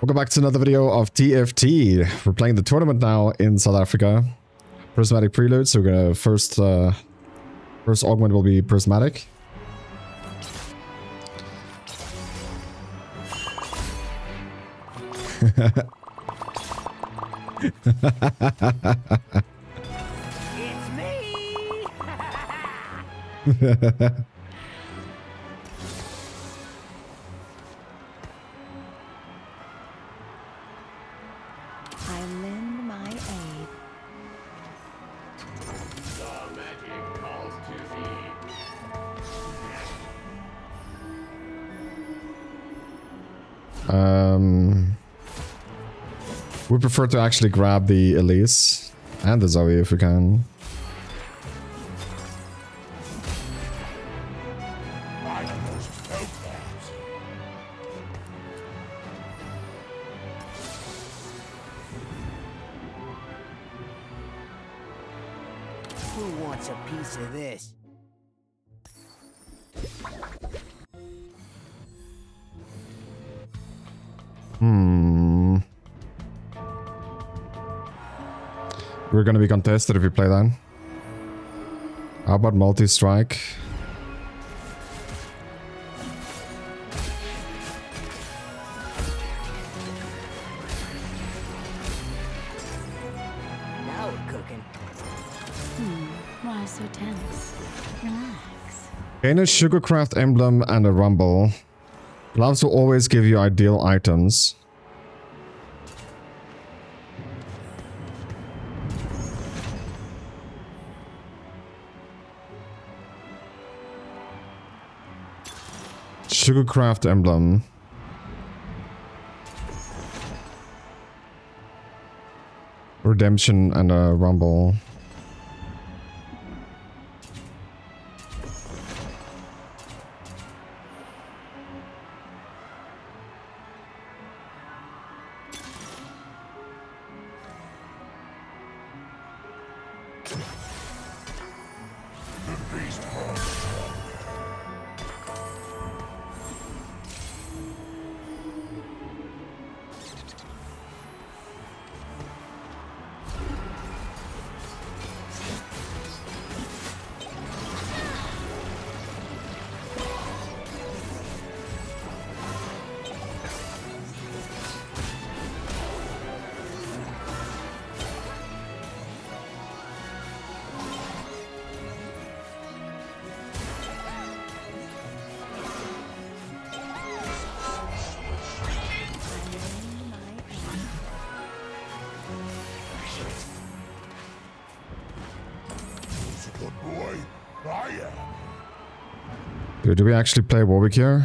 Welcome back to another video of TFT. We're playing the tournament now in South Africa. Prismatic Prelude, so we're gonna first augment will be Prismatic. It's me! I lend my aid. The magic calls to thee. We prefer to actually grab the Elise and the Zoe if we can. I almost felt that. Who wants a piece of this? We're gonna be contested if we play that. How about multi-strike? Now we're cooking. Why so tense? Relax. Gain a Sugarcraft emblem and a rumble. Loves to always give you ideal items. Sugarcraft emblem. Redemption and a rumble. The beast grows stronger. Who's a good boy? I am. Dude, do we actually play Warwick here?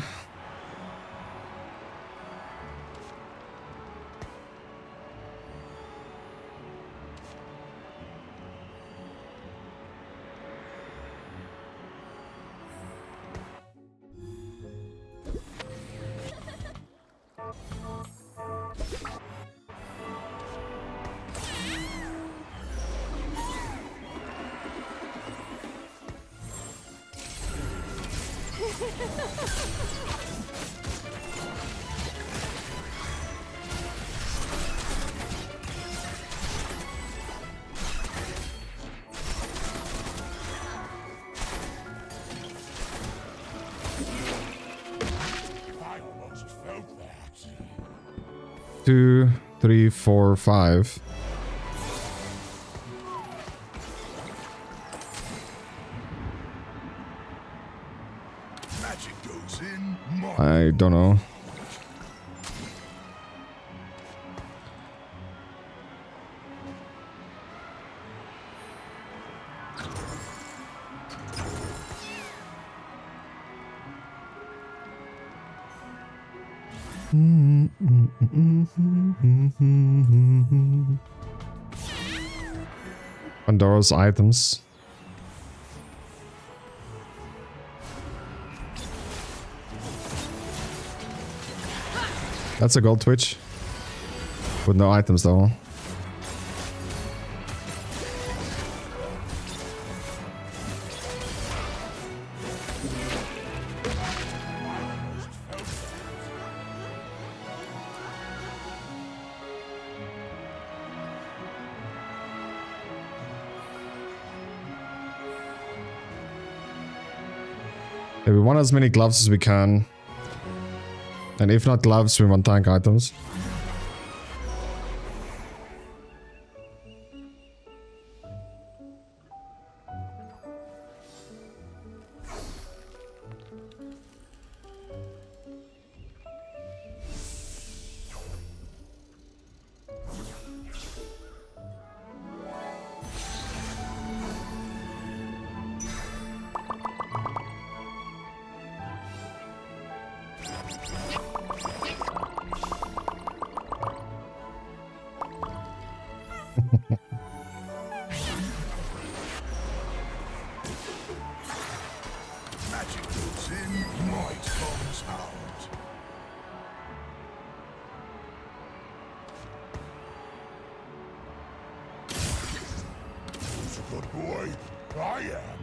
I almost felt that. 2, 3, 4, 5. Magic goes in. I don't know. Pandora's items. That's a gold Twitch. With no items though. Yeah, we want as many gloves as we can. And if not gloves, we want tank items. Magic goes in, might comes out. Who's a good boy? I am.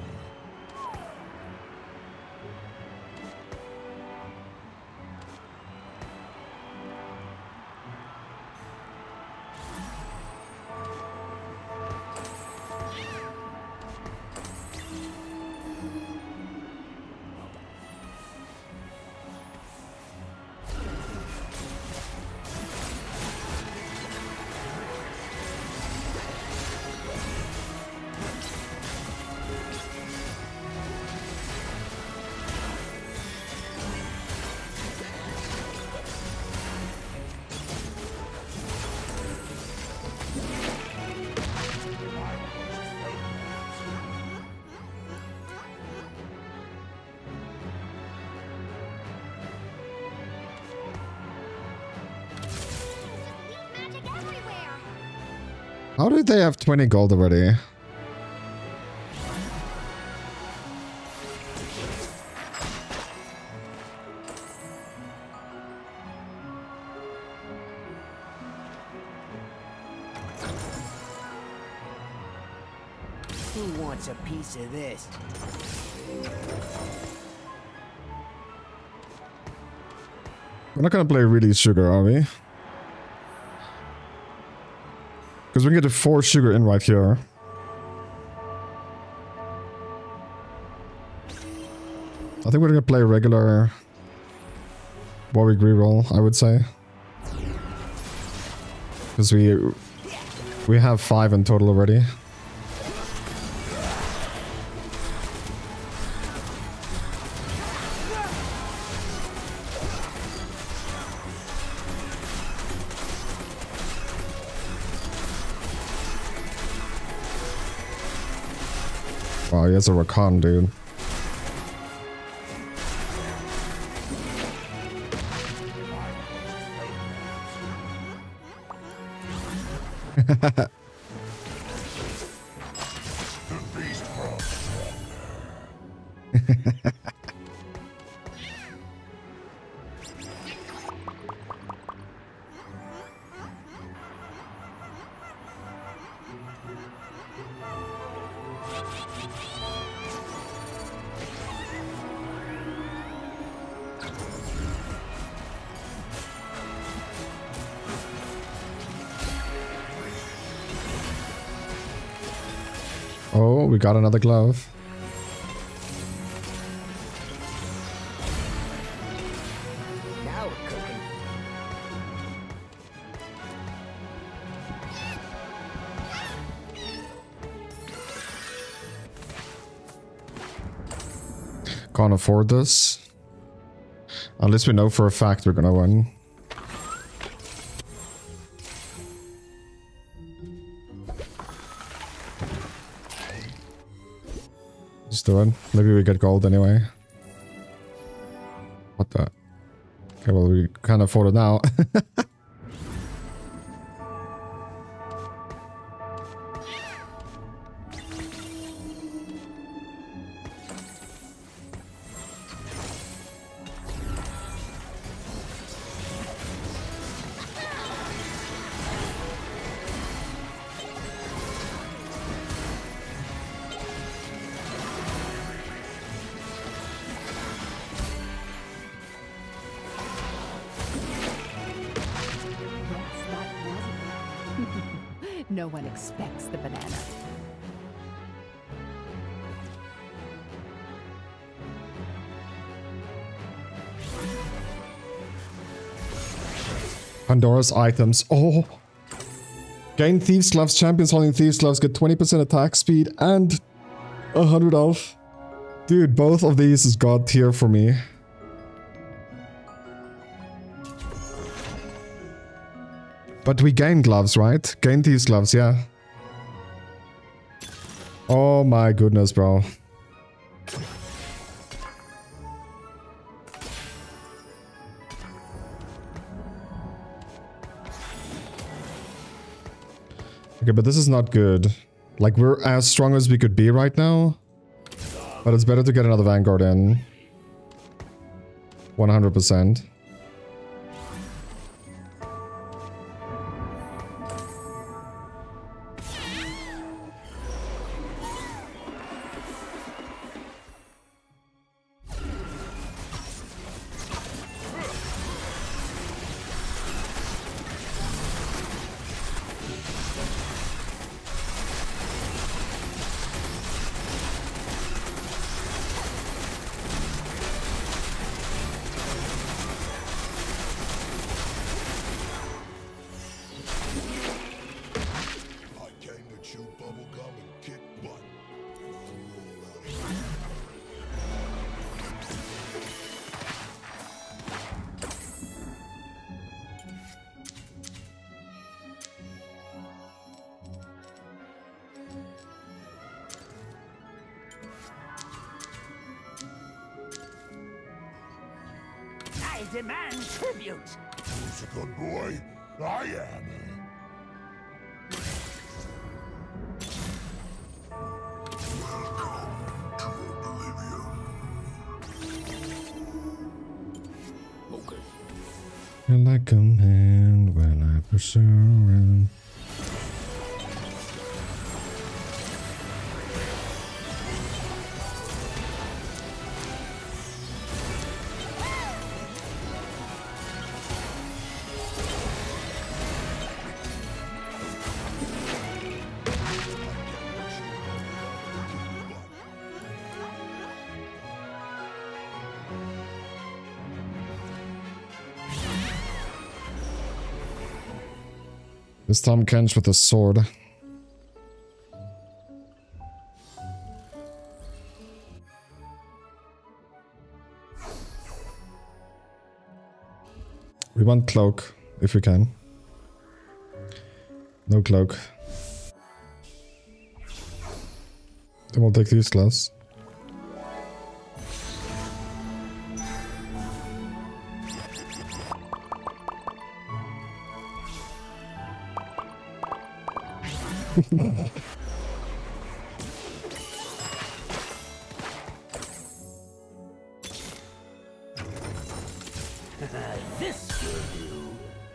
How did they have 20 gold already? Who wants a piece of this? We're not gonna play really sugar, are we? Because we can get a 4 sugar in right here. I think we're gonna play regular Warwick reroll, I would say. Because we have 5 in total already. Wow, he has a Rakan, dude. The beast grows stronger. Oh, we got another glove. Now we're cooking. Can't afford this. Unless we know for a fact we're gonna win. Just do it. Maybe we get gold anyway. What the? Okay, well, we can't afford it now. No one expects the banana. Pandora's items. Oh. Gain Thieves Gloves. Champions holding Thieves Gloves get 20% attack speed and 100 health. Dude, both of these is god tier for me. But we gain gloves, right? Gain Thieves Gloves, yeah. Oh my goodness, bro. Okay, but this is not good. Like, we're as strong as we could be right now. But it's better to get another Vanguard in. 100%. I demand tribute. Who's a good boy? I am. You're like a man when I pursue around. This Tahm Kench with a sword. We want cloak, if we can. No cloak. Then we'll take these gloves. This will do.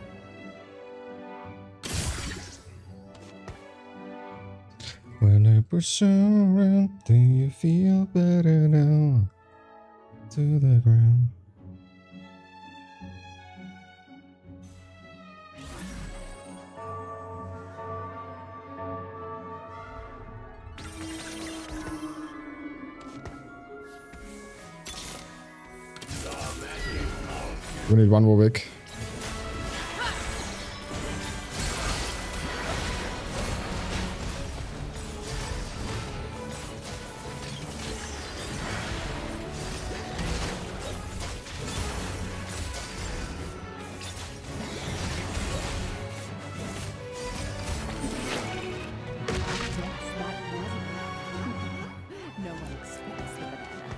When I push around, do you feel better now? To the ground. We need one more wick. No one expects the banana.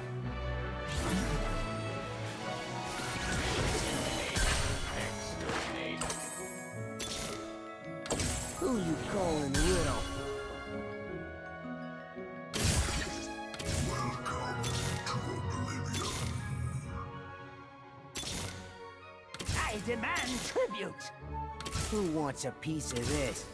Who you calling little? I demand tribute. Who wants a piece of this?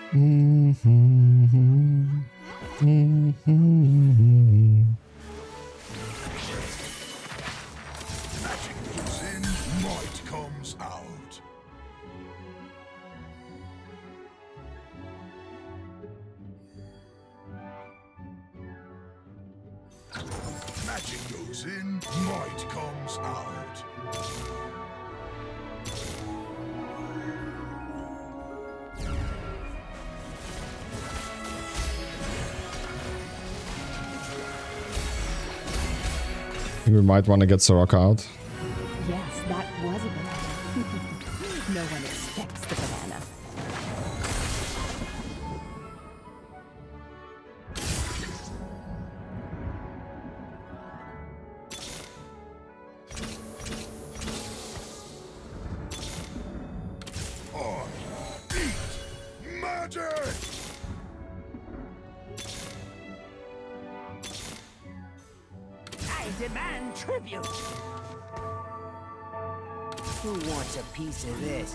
In, might comes out. Magic goes in, might comes out. We might want to get Soraka out. Yes, that was a banana. No one expects the banana. Magic! I demand tribute! Who wants a piece of this?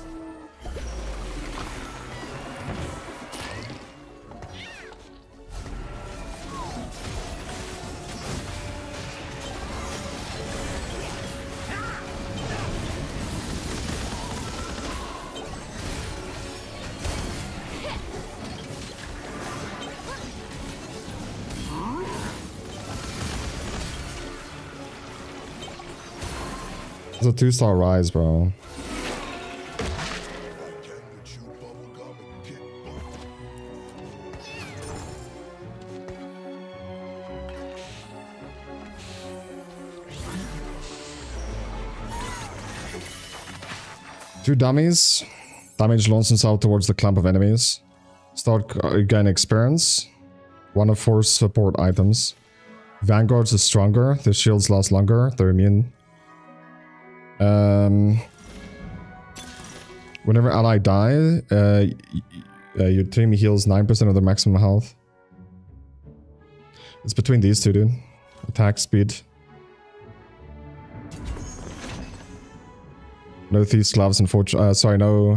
It's a 2-star rise, bro. I can chew bubblegum and kick butt. Two dummies. Damage launches himself towards the clump of enemies. Start gain experience. One of 4 support items. Vanguards is stronger. The shields last longer. They're immune. Whenever ally die, your team heals 9% of their maximum health. It's between these two, dude. Attack speed. No thieves, gloves, unfortunately. Sorry, no.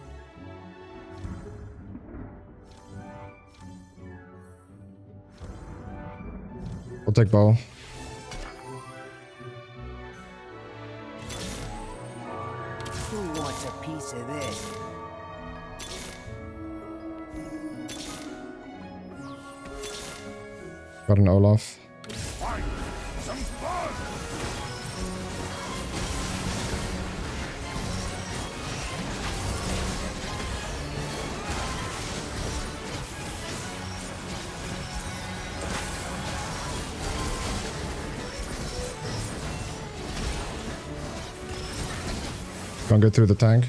I'll take bow. Who wants a piece of this? Got an Olaf. Fight! Some fun! Can't get through the tank.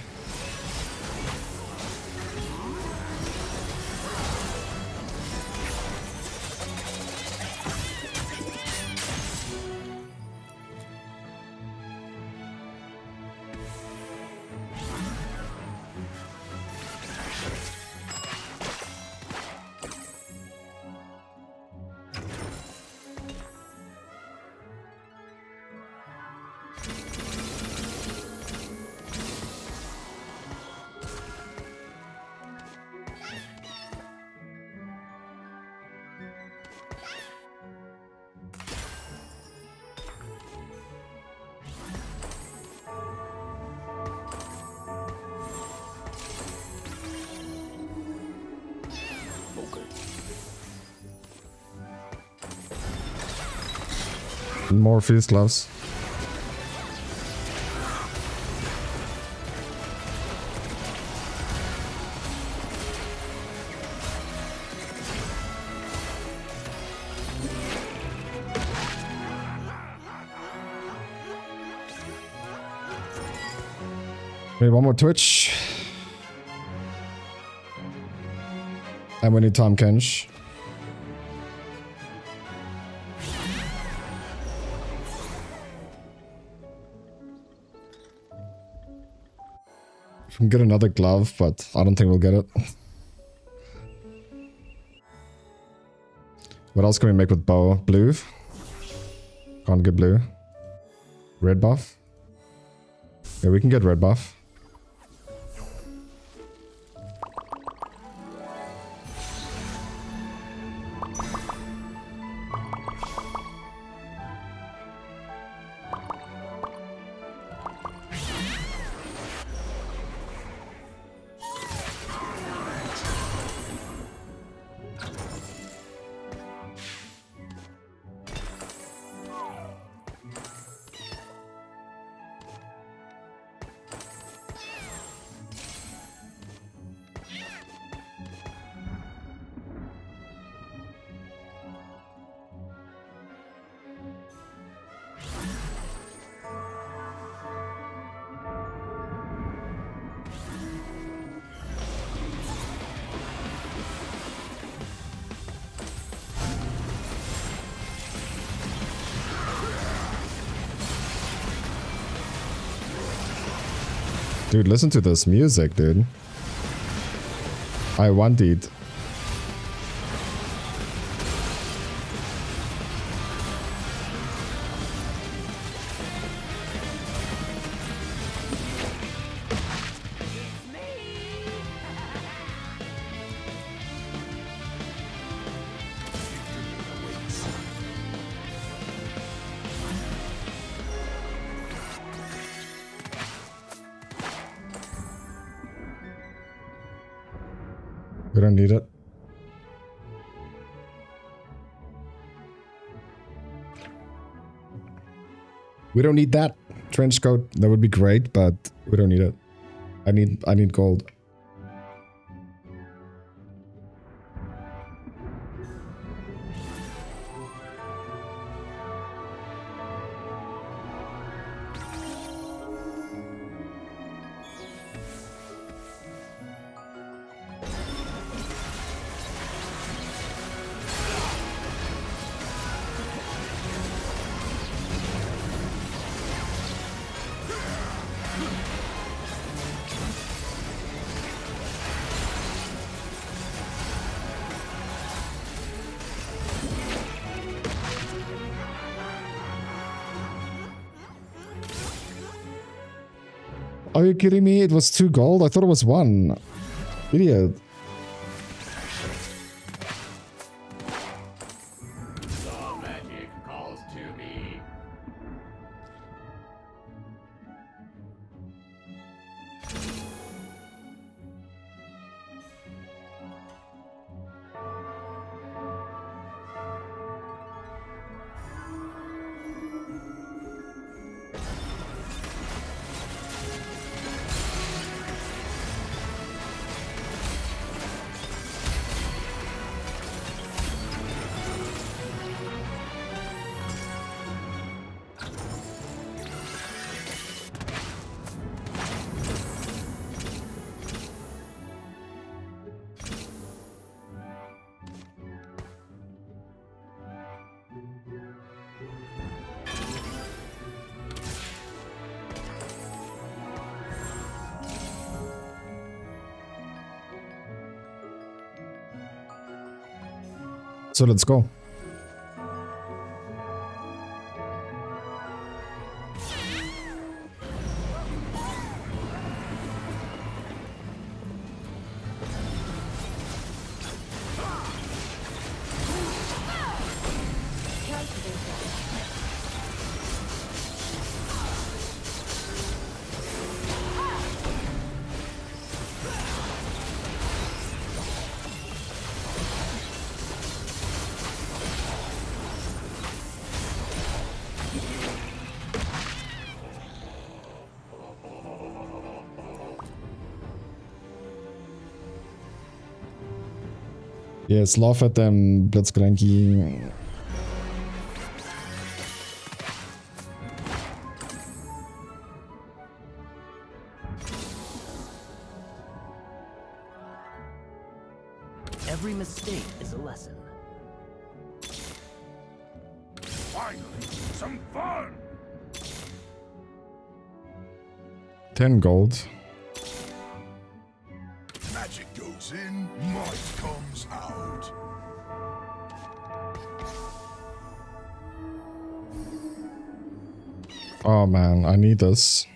More fierce gloves. Maybe one more Twitch. And we need Tahm Kench. We can get another glove, but I don't think we'll get it. What else can we make with bow? Blue? Can't get blue. Red buff? Yeah, we can get red buff. Dude, listen to this music, dude. I want it. We don't need it. We don't need that trench coat. That would be great, but we don't need it. I need gold. Are you kidding me? It was 2 gold? I thought it was 1. Idiot. The magic calls to me. So let's go. Yes, laugh at them, Blitzcranky. Every mistake is a lesson. Finally, some fun! 10 gold. Magic goes in, might comes out. Oh man, I need this.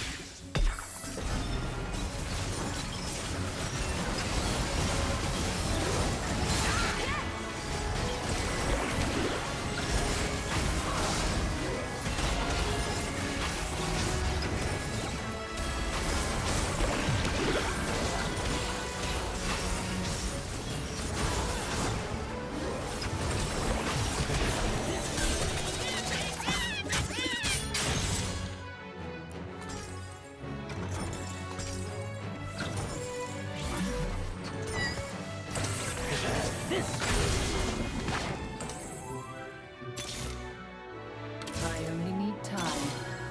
I only need time.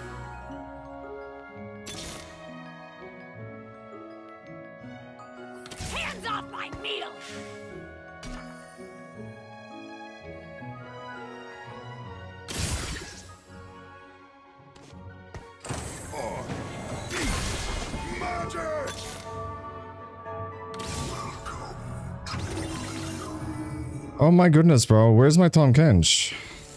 Hands off my meal! On. Oh my goodness, bro. Where's my Tahm Kench?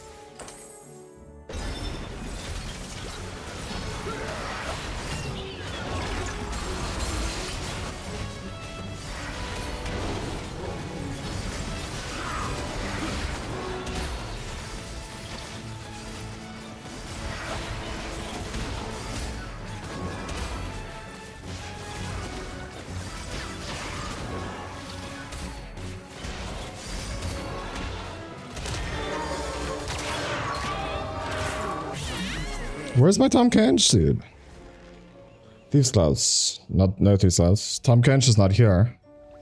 Where's my Tahm Kench, dude? Thieves Gloves. No Thieves Gloves. Tahm Kench is not here.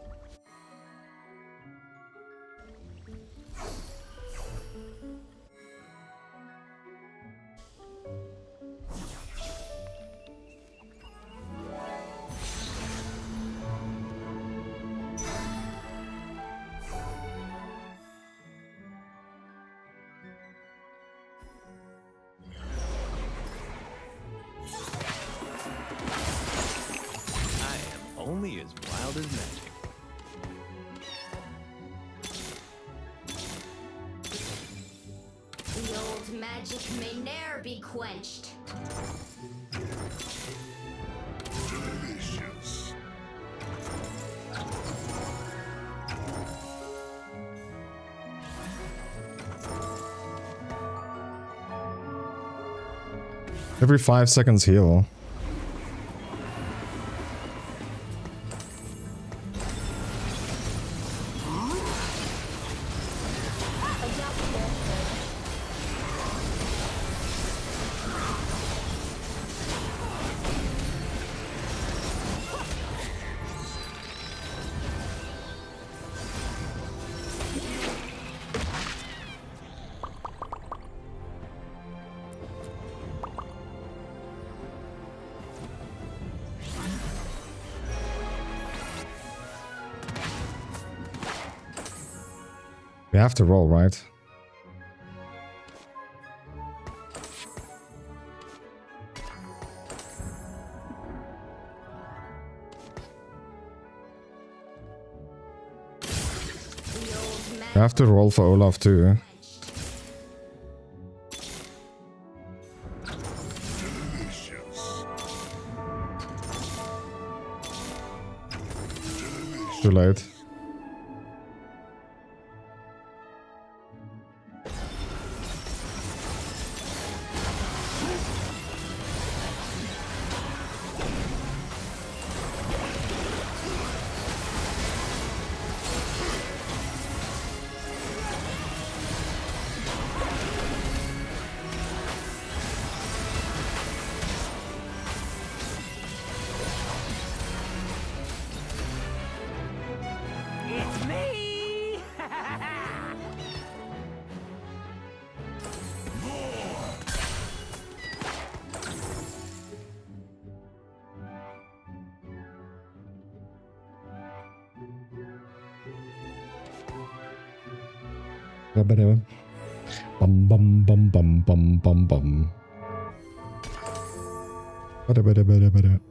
Only as wild as magic. The old magic may ne'er be quenched. Delicious. Every 5 seconds heal. We have to roll, right? We have to roll for Olaf too. Too late. It's me! Bum bum bum bum bum bum bum. Bada bada bada bada.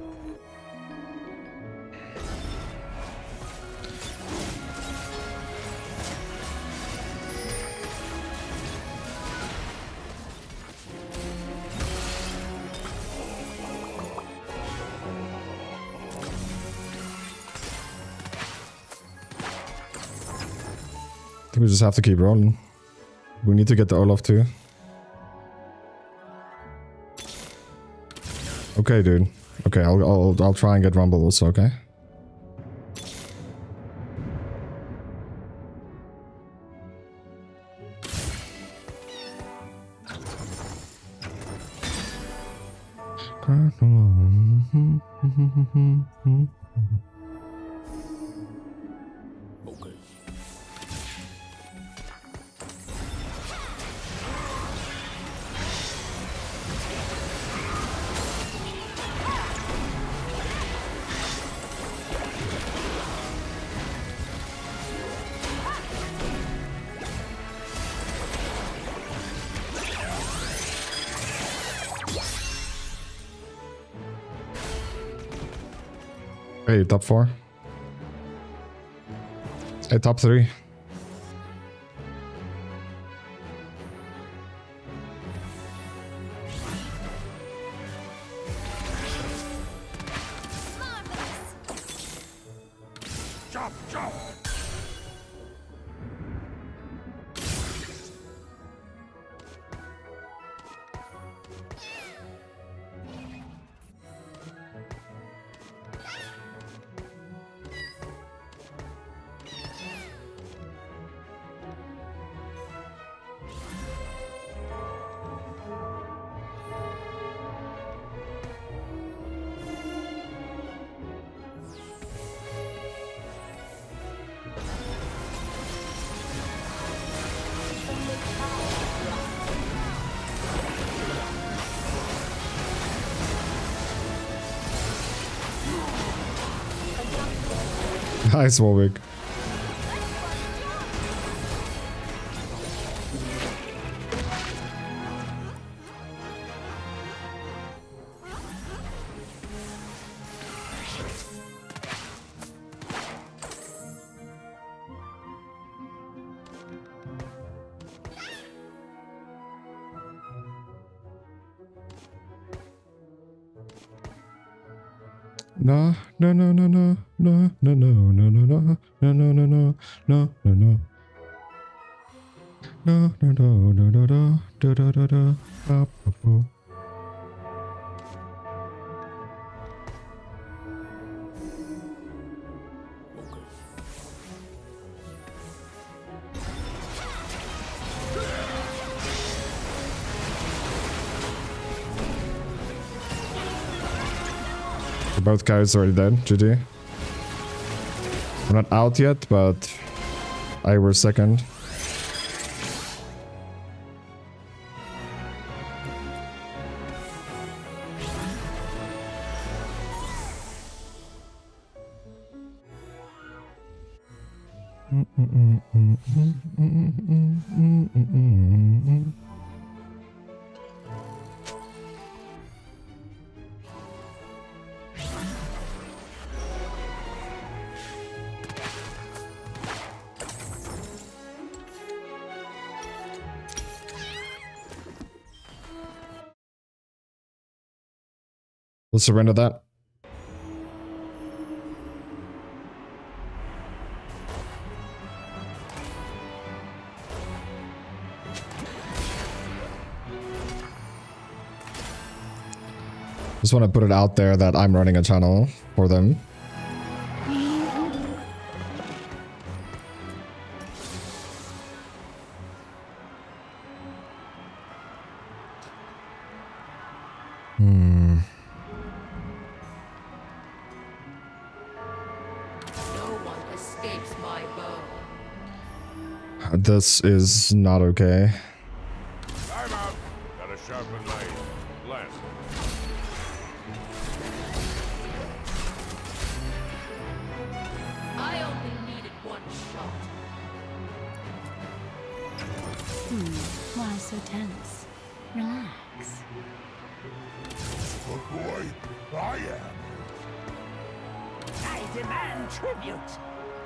I think we just have to keep rolling. We need to get the Olaf too. Okay, dude. Okay, I'll try and get Rumble also, okay? Okay. Hey, top 4. Hey, top 3. Chop, chop! Nice, Warwick. No, no, no, no, no, no, no, no, no, no, no, no, no, no, no, no, no, no. No, no, no, no, no, no, da, da, da, da, ba, ba, ba. Both guys already dead, GG. We're not out yet, but I were second. We'll surrender that. Just want to put it out there that I'm running a channel for them. This is not okay. I'm out. Gotta sharpen my lance. I only needed one shot. Why so tense? Relax. But boy, I am. I demand tribute.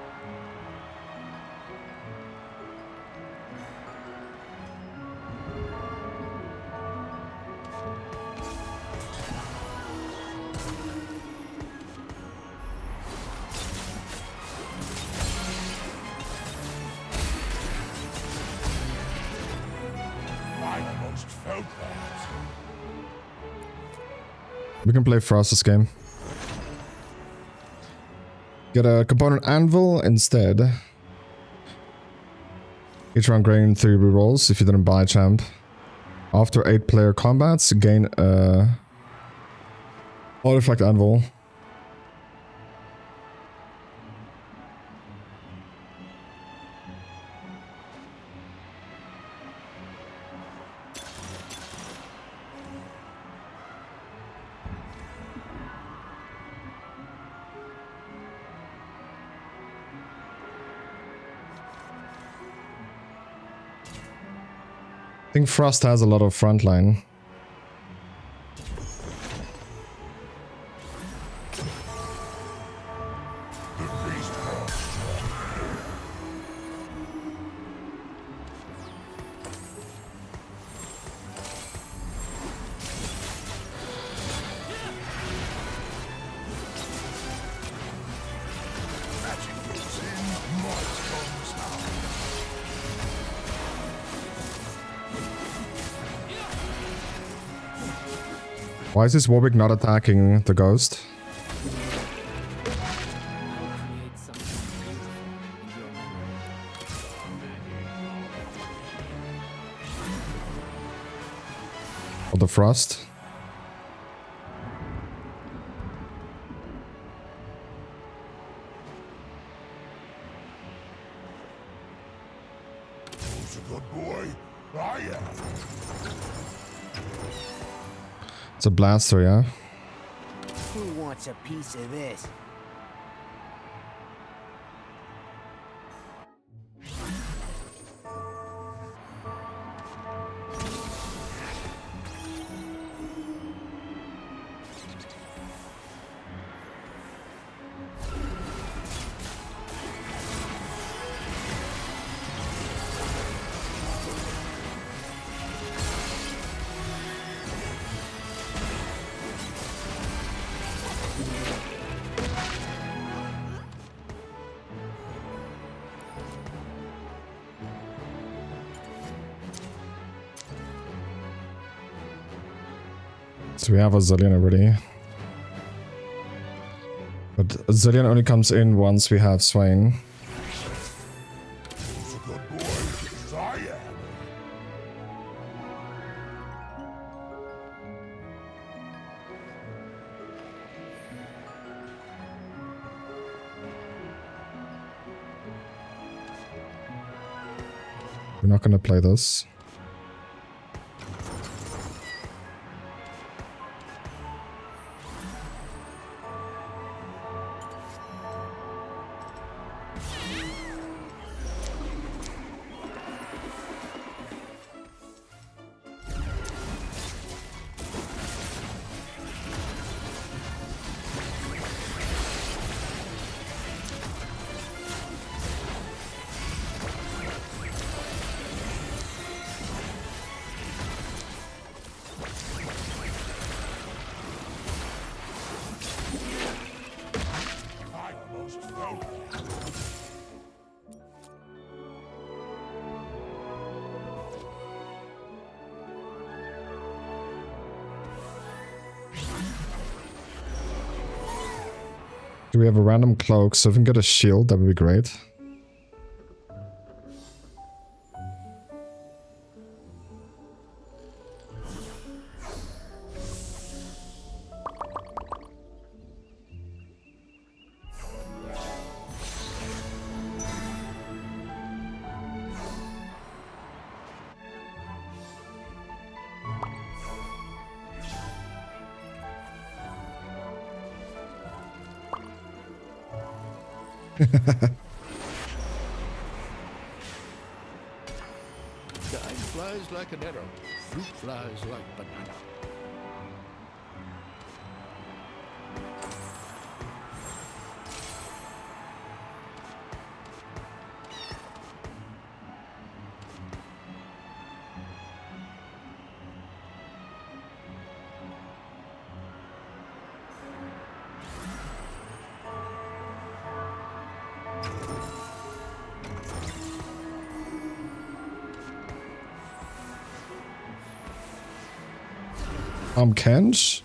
We can play Frost this game. Get a component anvil instead. Each round gain 3 rerolls if you didn't buy champ. After 8-player combats, gain a artifact anvil. I think Frost has a lot of frontline. Why is this Warwick not attacking the ghost? Create something beautiful in your memory. Or the frost? Who's a good boy? I am. It's a blaster, yeah? Who wants a piece of this? So we have a Zillion already. But a Zillion only comes in once we have Swain. Who's a good boy? 'Cause I am. We're not gonna play this. I almost felt it. Do we have a random cloak? So if we can get a shield, that would be great. Time flies like an arrow. Fruit flies like banana. Kench?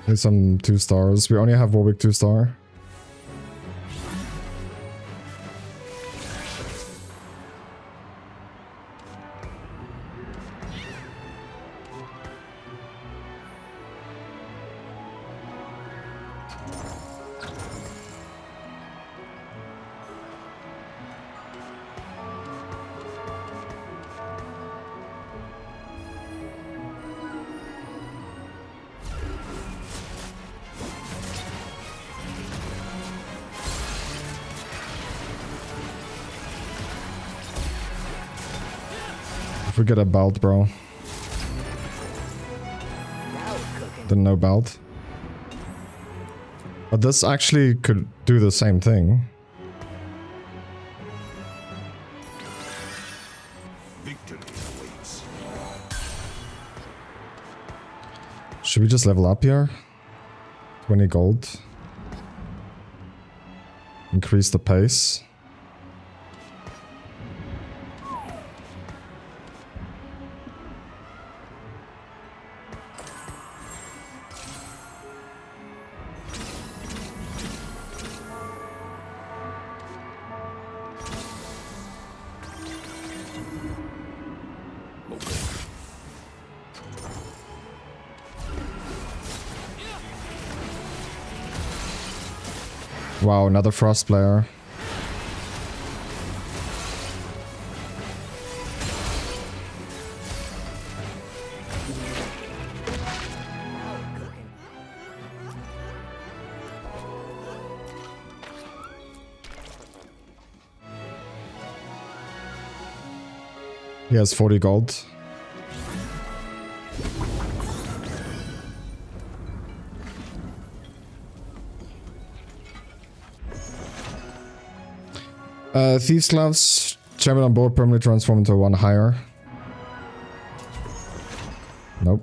Need some 2 stars. We only have Warwick 2 star. We get a belt, bro. Didn't know belt. But this actually could do the same thing. Victory awaits. Should we just level up here? 20 gold. Increase the pace. Wow, another Frost player. He has 40 gold. Thieves Gloves, champion on board, permanently transform into 1 higher. Nope.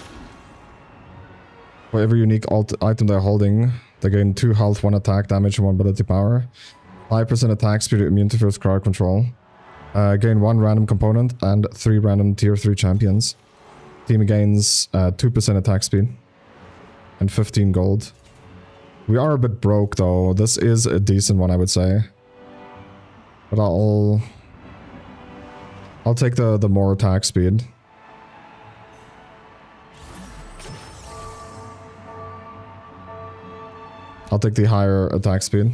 For every unique item they're holding, they gain 2 health, 1 attack damage, and 1 ability power. 5% attack speed, immune to first crowd control. Gain 1 random component and 3 random tier 3 champions. Team gains 2% attack speed and 15 gold. We are a bit broke though. This is a decent one, I would say. But I'll take the more attack speed. I'll take the higher attack speed.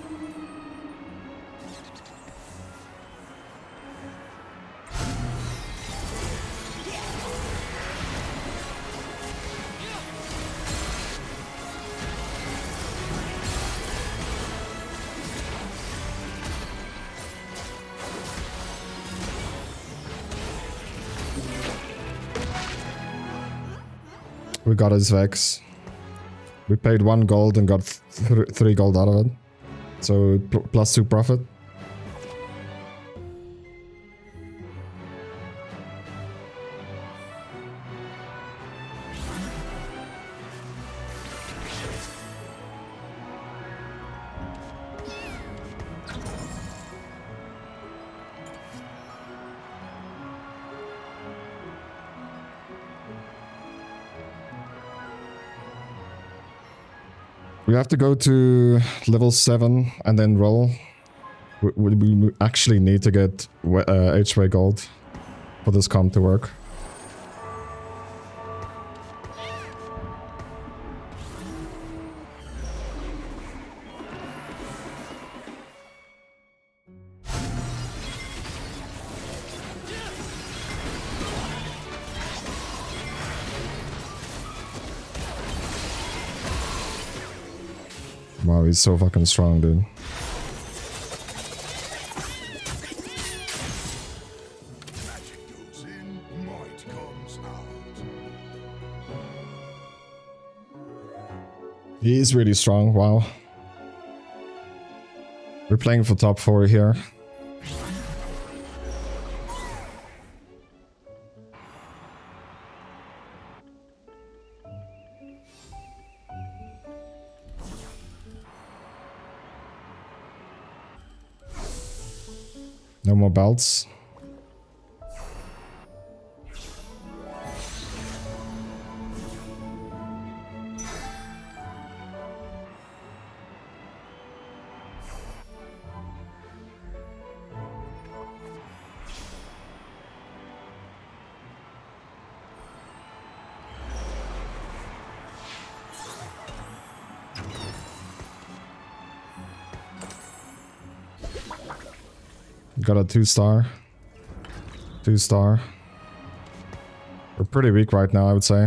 We got his Vex. We paid 1 gold and got 3 gold out of it. So plus 2 profit. We have to go to level 7 and then roll. We actually need to get HV gold for this comp to work. Wow, he's so fucking strong, dude. Magic goes in, might comes out. He is really strong, wow. We're playing for top 4 here. No more belts. Got a 2-star. 2-star. We're pretty weak right now, I would say.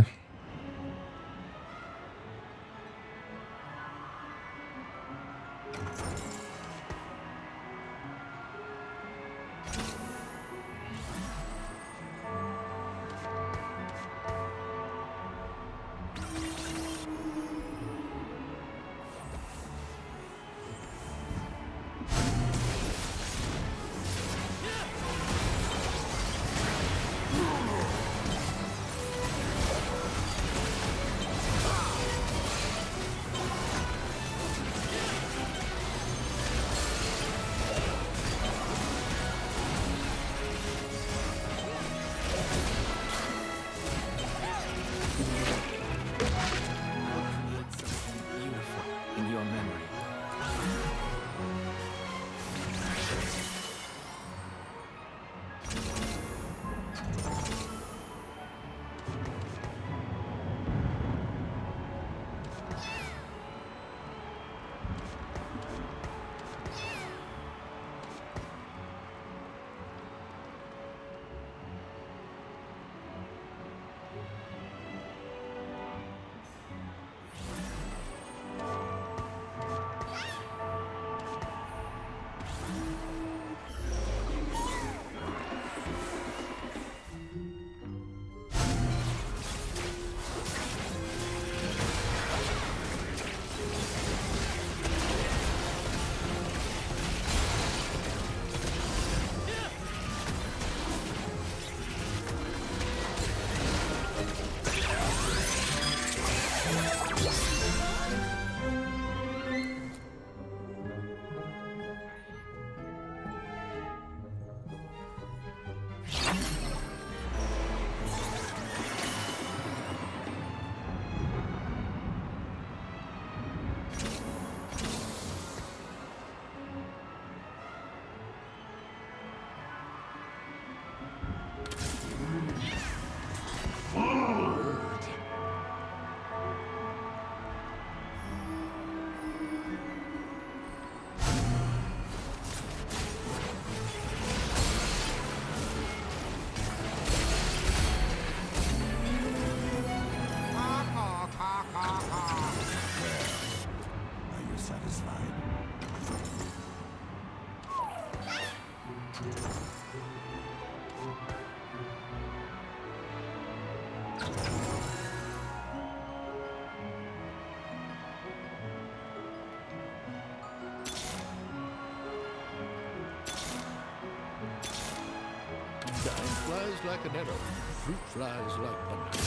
Time flies like an arrow. Fruit flies like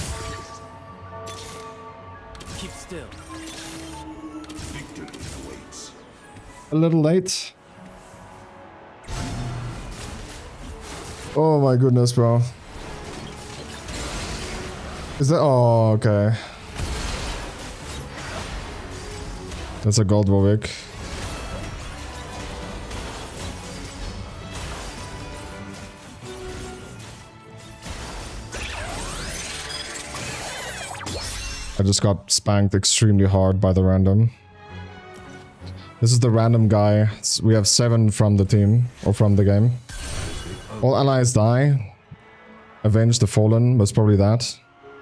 banana. Keep still. Victory awaits. A little late. Oh my goodness, bro. Is that... Oh, okay. That's a gold Warwick. I just got spanked extremely hard by the random. This is the random guy. We have 7 from the team, or from the game. All allies die. Avenge the Fallen was probably that.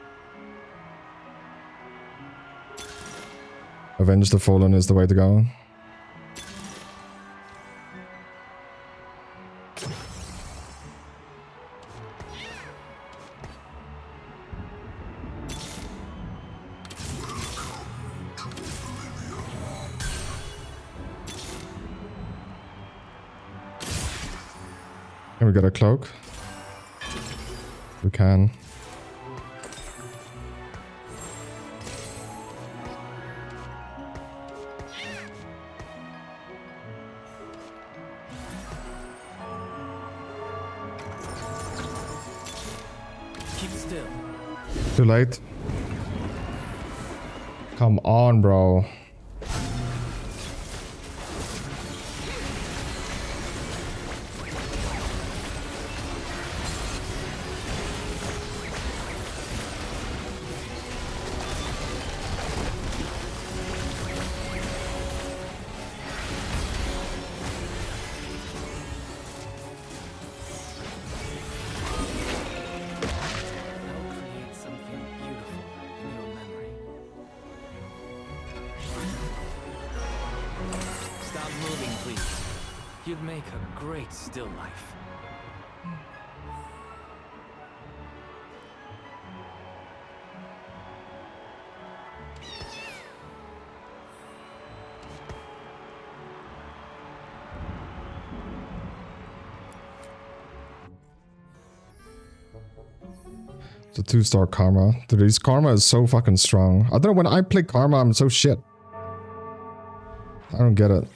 Avenge the Fallen is the way to go. Can we get a cloak? We can. Keep still. Too late. Come on, bro. make a great still life. The 2-star Karma. Dude, this Karma is so fucking strong. I don't know, when I play Karma, I'm so shit. I don't get it.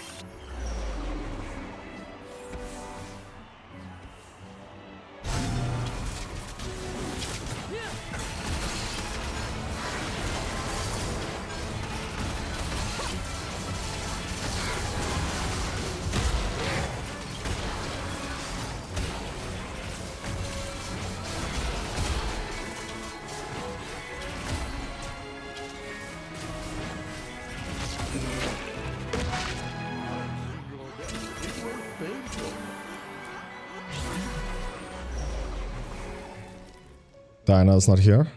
Diana's not here.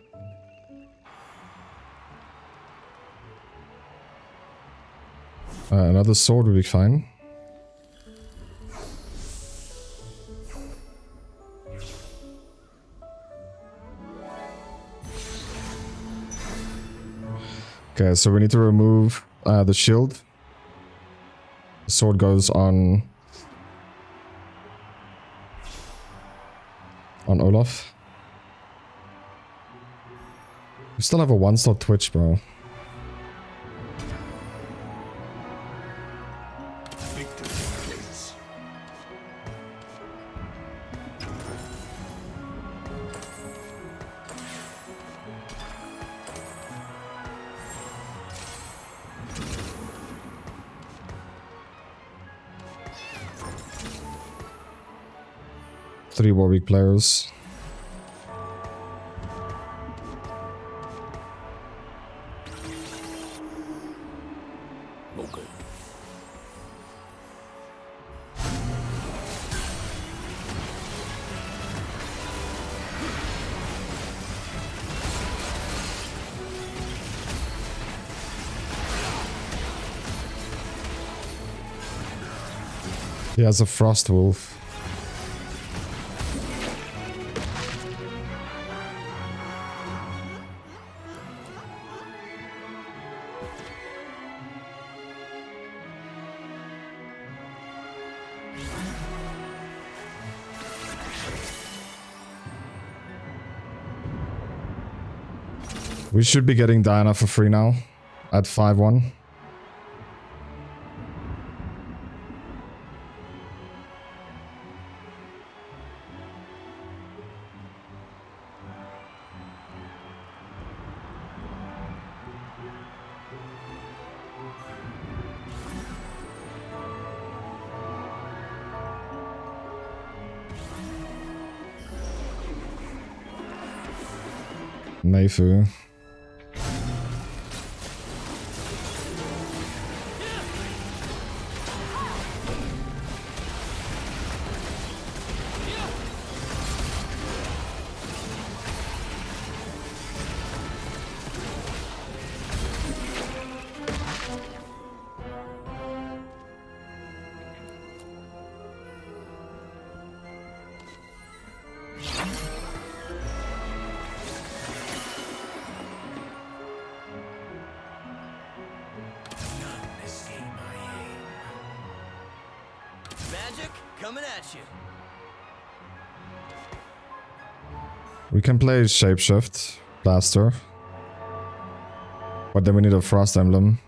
Another sword would be fine. Okay, so we need to remove the shield. The sword goes on Olaf. We still have a 1-star Twitch, bro. Three Warwick players. Okay. He has a Frost Wolf. We should be getting Diana for free now at 5-1. Neifu. Magic coming at you. We can play Shapeshift, Blaster. But then we need a Frost Emblem.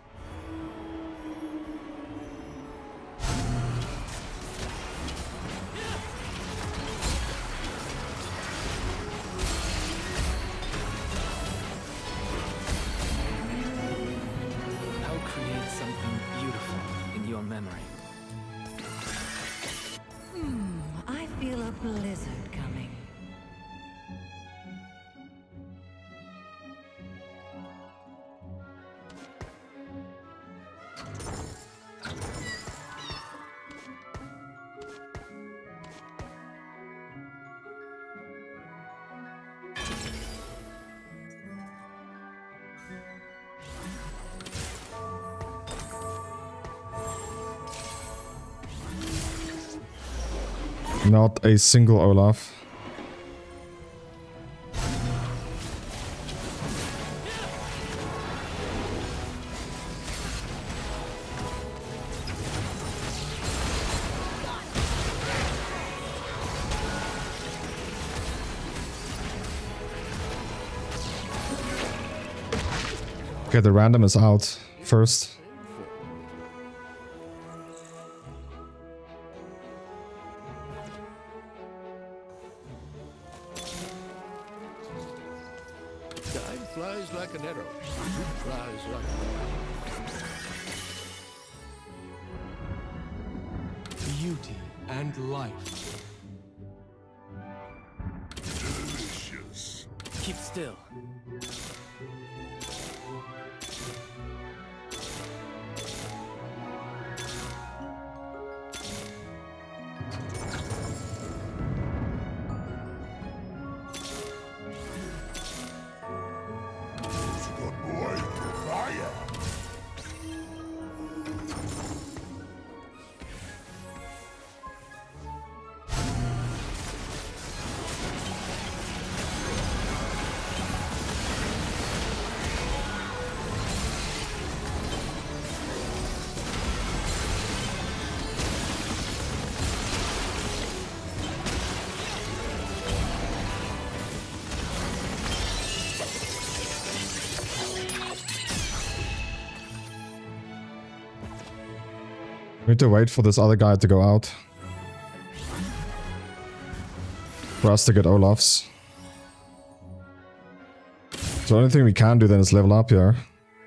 I'll create something beautiful in your memory. I feel a blizzard coming. Not a single Olaf. Okay, the random is out first. Time flies like an arrow. Fruit flies like Beauty and life. Delicious. Keep still. Good boy. Fire. We need to wait for this other guy to go out. For us to get Olaf's. So the only thing we can do then is level up here.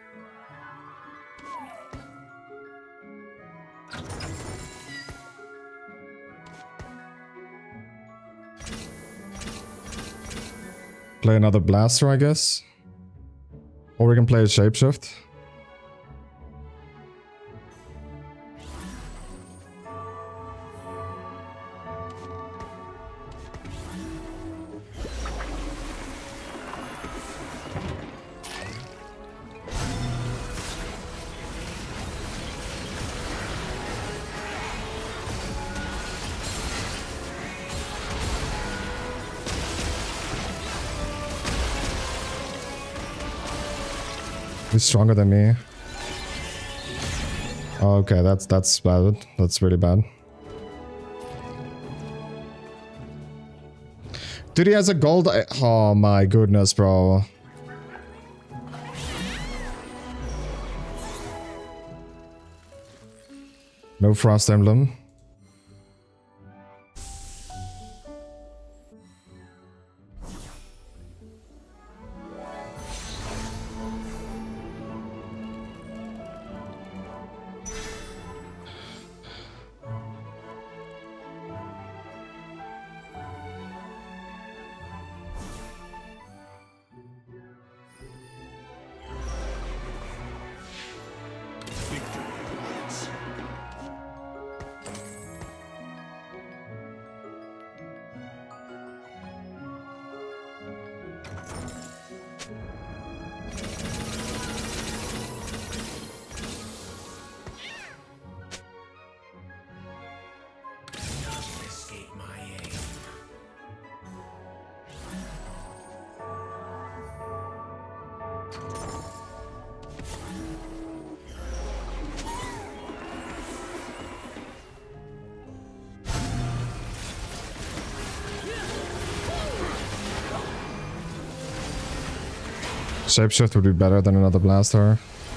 Play another blaster, I guess. Or we can play a shapeshift. He's stronger than me. Okay, that's bad. That's really bad. Dude, he has a gold. Oh my goodness, bro. No Frost Emblem. Shapeshift would be better than another blaster.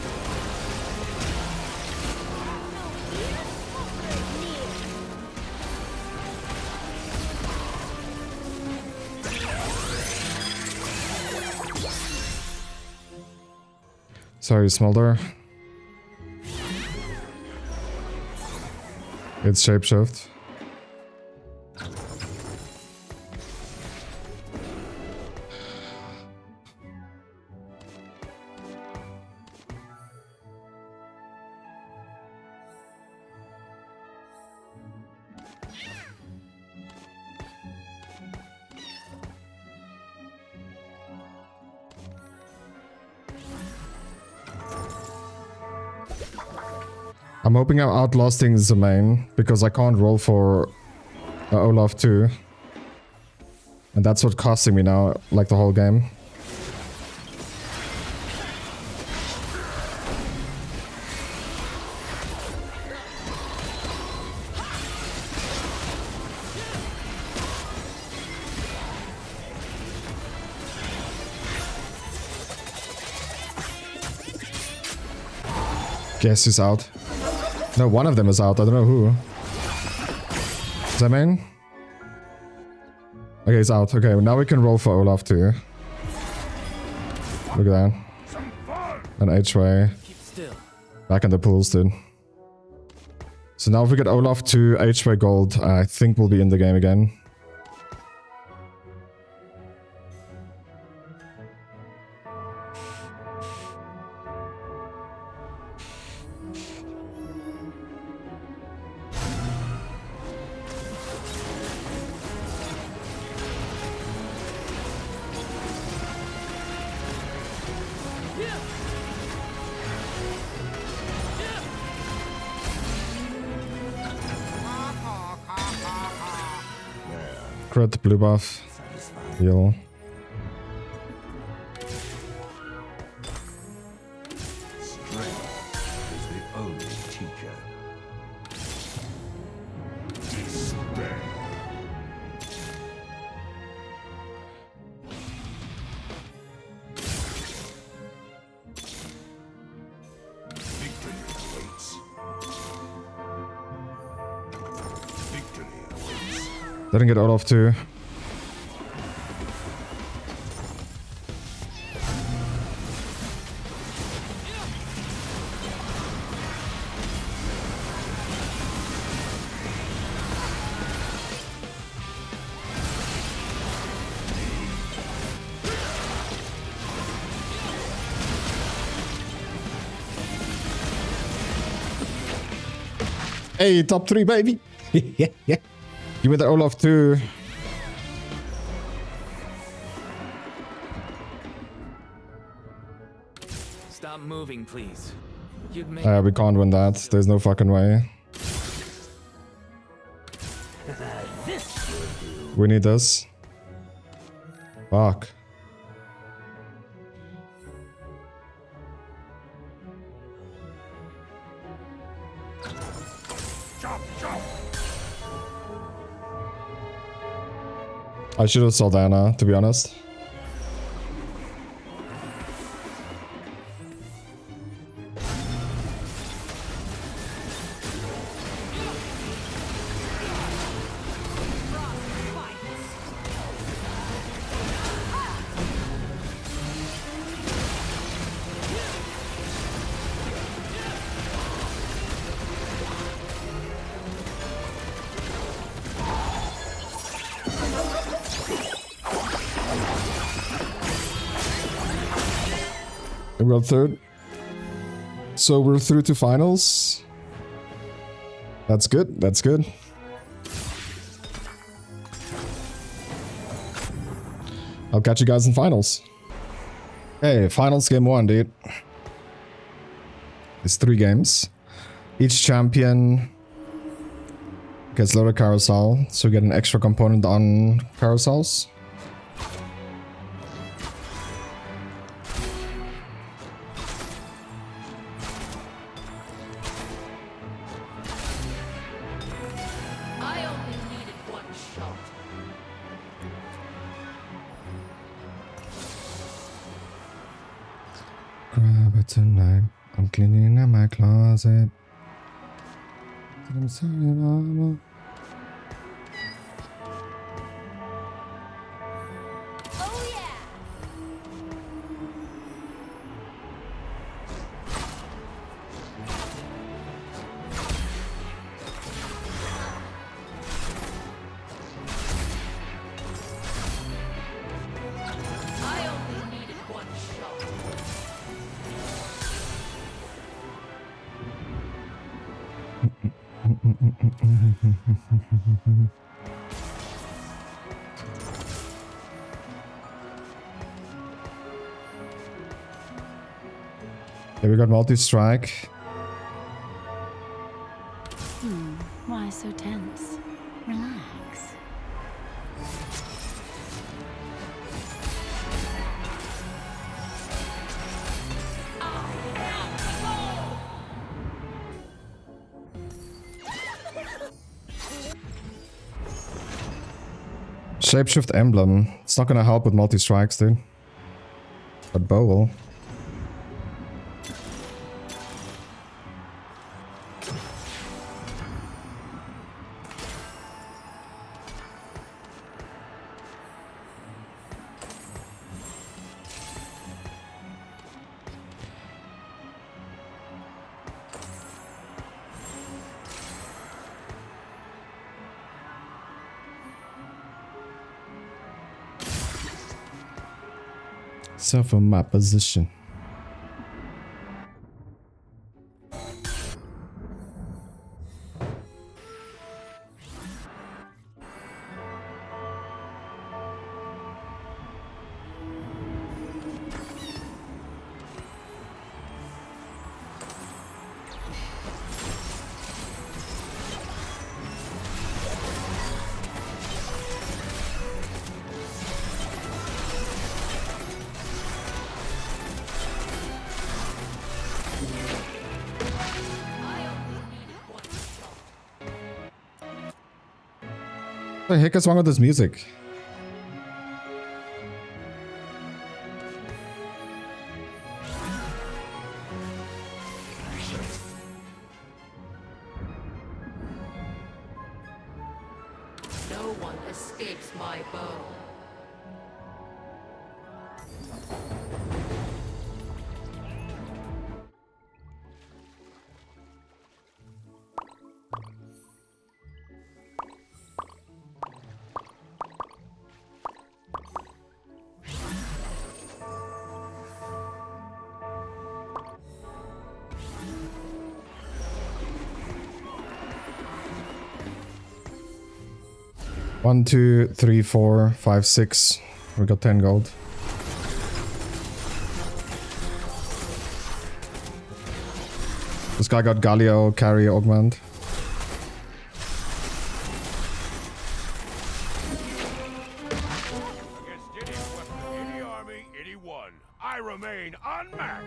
Sorry, Smolder. It's shapeshift. I'm hoping I'm outlasting Zemain, because I can't roll for Olaf too. And that's what's costing me now, like the whole game. Guess he's out. No, one of them is out. I don't know who. Is that main? Okay, he's out. Okay, now we can roll for Olaf too. Look at that. And H-Way. Back in the pools, dude. So now if we get Olaf to H-Way gold, I think we'll be in the game again. Crit, blue buff, heal. Strength is the only teacher. Despair. Victory awaits. Victory awaits. Didn't get Olaf too. Hey, top 3, baby! Yeah. Give me the Olaf too. Stop moving, please. You'd make We can't win that. There's no fucking way. We need this. Fuck. I should have Saldana, to be honest. We got third. So we're through to finals. That's good. That's good. I'll catch you guys in finals. Hey, finals game 1, dude. It's 3 games. Each champion gets loaded carousel, so we get an extra component on carousels. I only needed one shot. Grab it tonight. I'm cleaning out my closet. I'm sorry, mama. Oh yeah! I only needed one shot. Yeah, we got multi-strike. Why so tense? Relax. Shapeshift Emblem. It's not gonna help with multi-strikes, dude. But bow will. So from my position. What the heck is wrong with this music? No one escapes my bow. One, 2, 3, 4, 5, 6. We got 10 gold. This guy got Galio, carry, augment. Against any weapon, any army, anyone. I remain unmatched.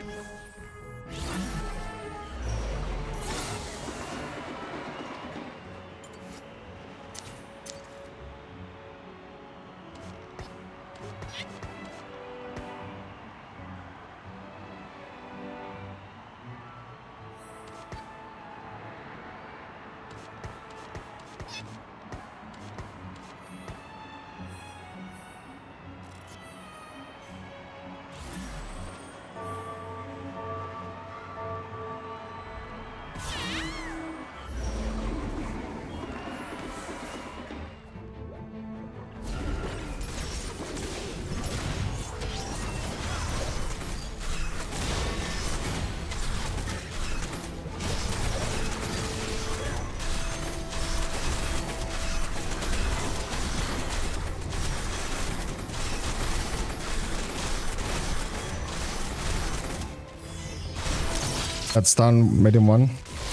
That's done, medium 1.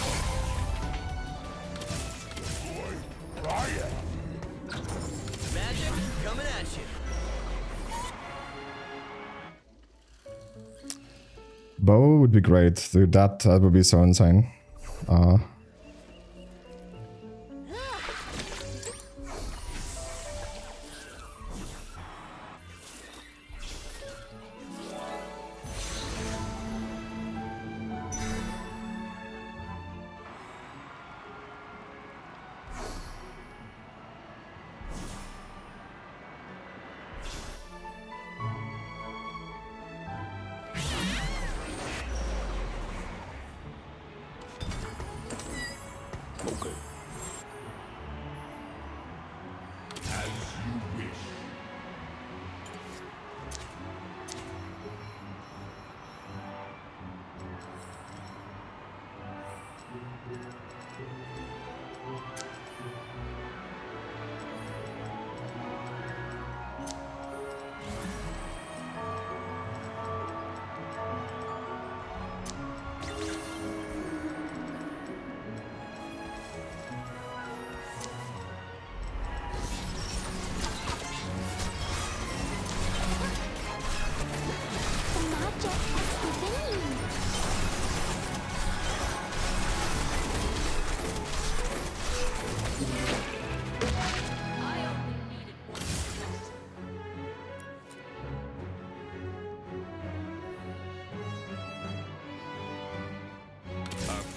Magic coming at you. Bow would be great, dude. That would be so insane.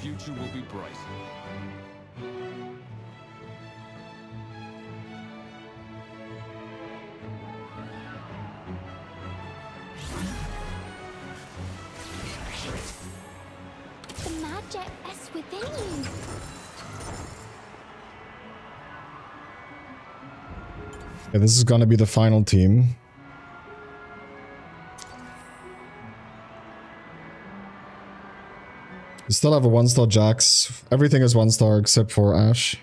future will be bright. The magic is within you. Yeah, this is gonna be the final team. We still have a 1-star Jax. Everything is 1-star except for Ashe.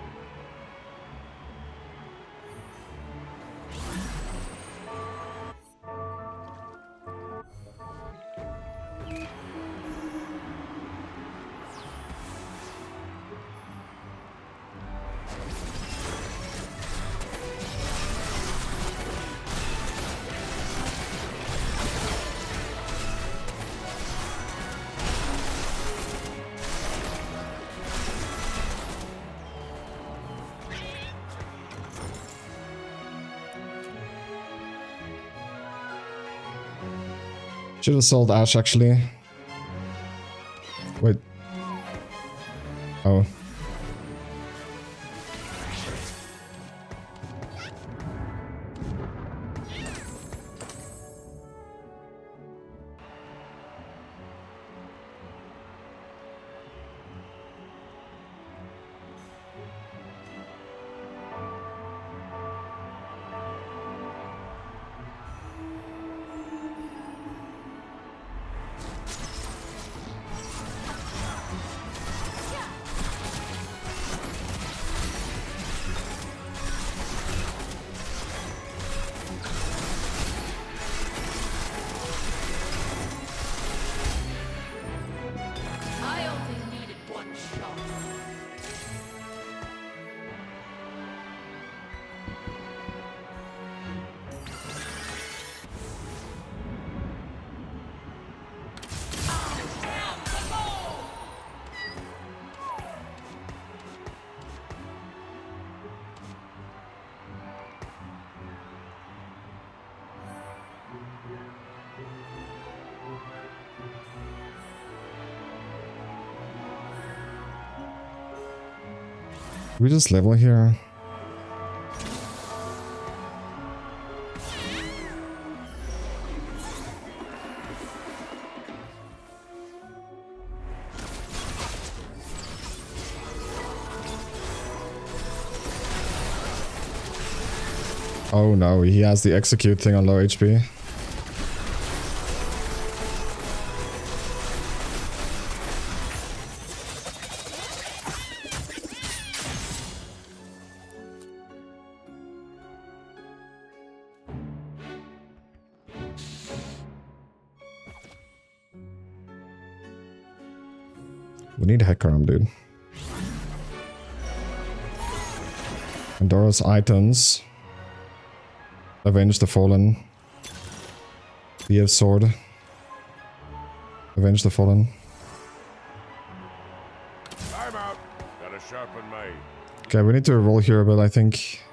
Should have sold Ashe actually. Wait. Oh. I only needed one shot. We just level here. Oh no, he has the execute thing on low HP. We need Hecarim, dude. Pandora's items. Avenge the Fallen. BF Sword. Avenge the Fallen. I'm out. Gotta sharpen my. Okay, we need to roll here, but I think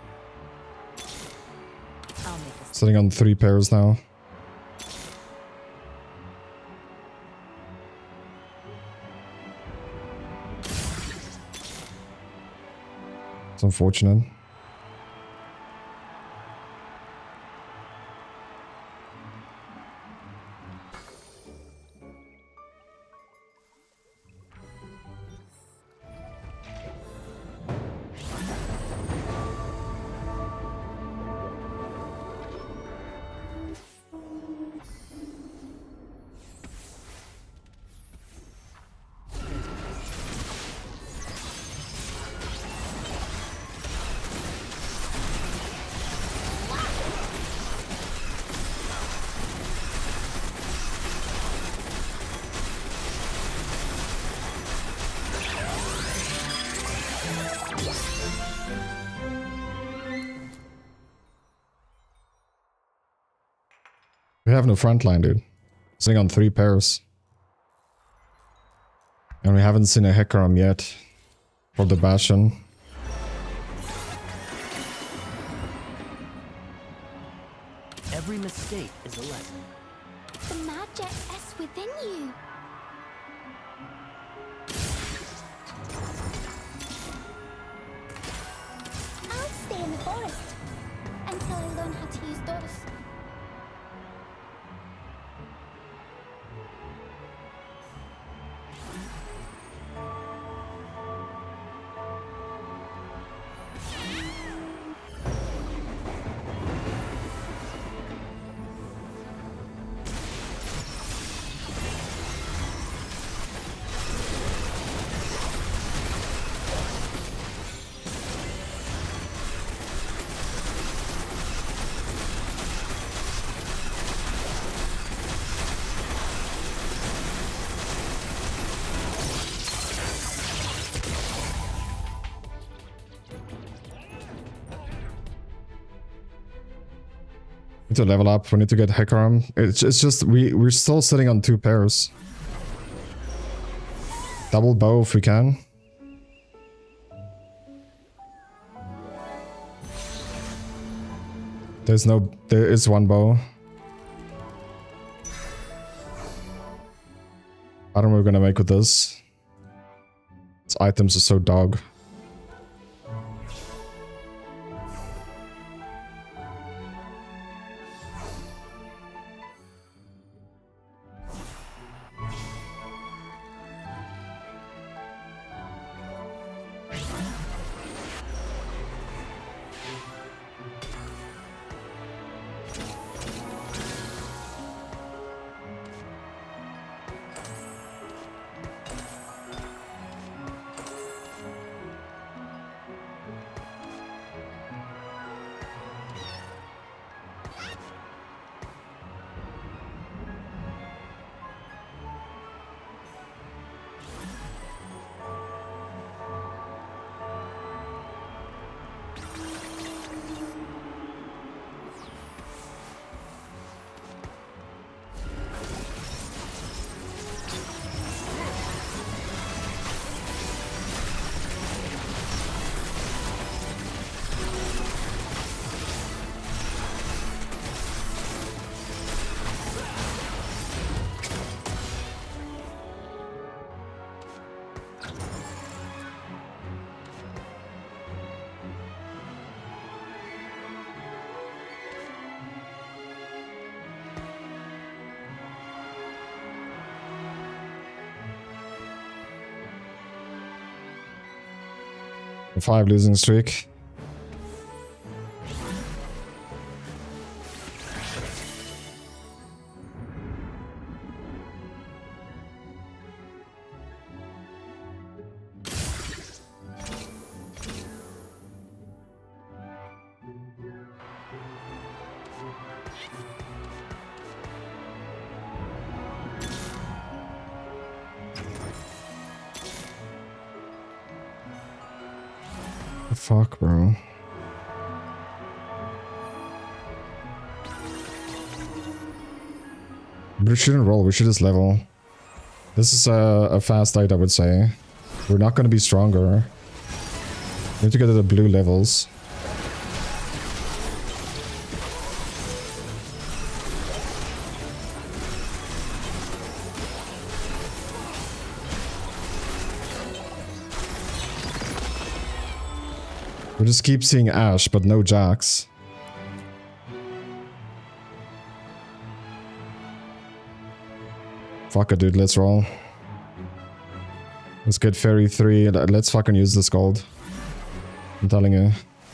I'll make a sitting on 3 pairs now. It's unfortunate. We have no front line, dude. Sitting on 3 pairs. And we haven't seen a Hecarim yet. For the Bastion. Every mistake is a lesson. The magic is within you. forest. Until I learn how to use those. Need to level up. We need to get Hecarim. It's just we're still sitting on 2 pairs. Double bow if we can. There is 1 bow. I don't know what we're gonna make with this. Its items are so dog. A 5 losing streak. Fuck, bro. We shouldn't roll, we should just level. This is a fast fight, I would say. We're not going to be stronger. We need to get to the blue levels. We just keep seeing Ash, but no Jax. Fuck it, dude. Let's roll. Let's get Fairy 3. Let's fucking use this gold. I'm telling you.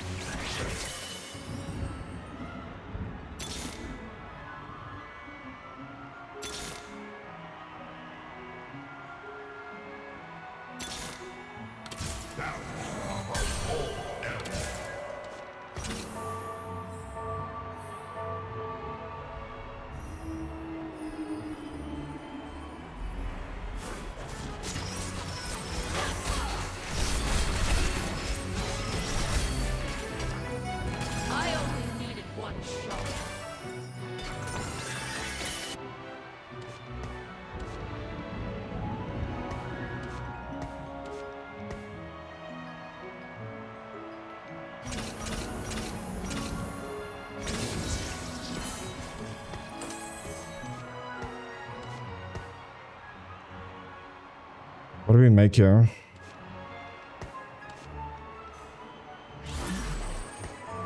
What do we make here?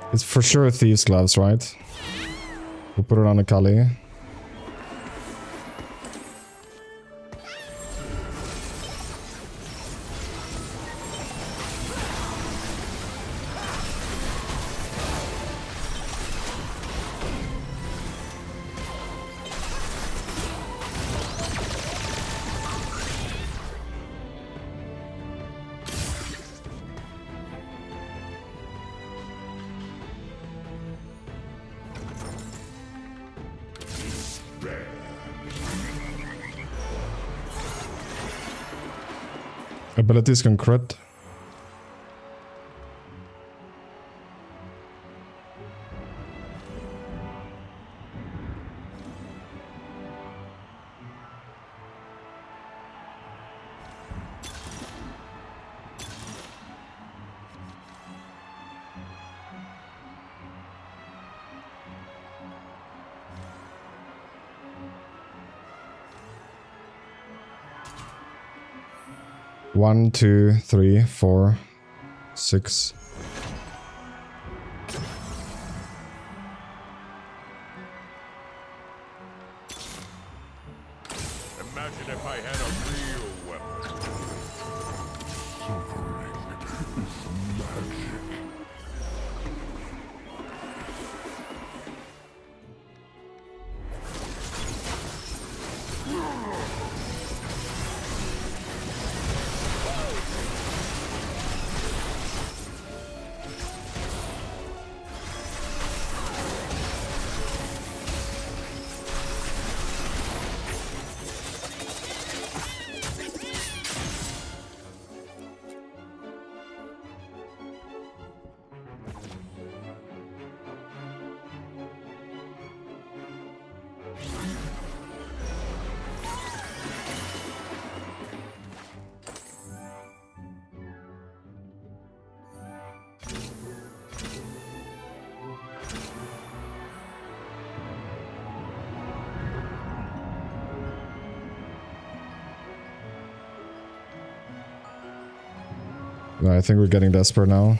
It's for sure Thieves' Gloves, right? We'll put it on a Kali. Abilities can crit. One, 2, 3, 4, 6. Imagine if I had a real weapon. Suffering is magic. I think we're getting desperate now.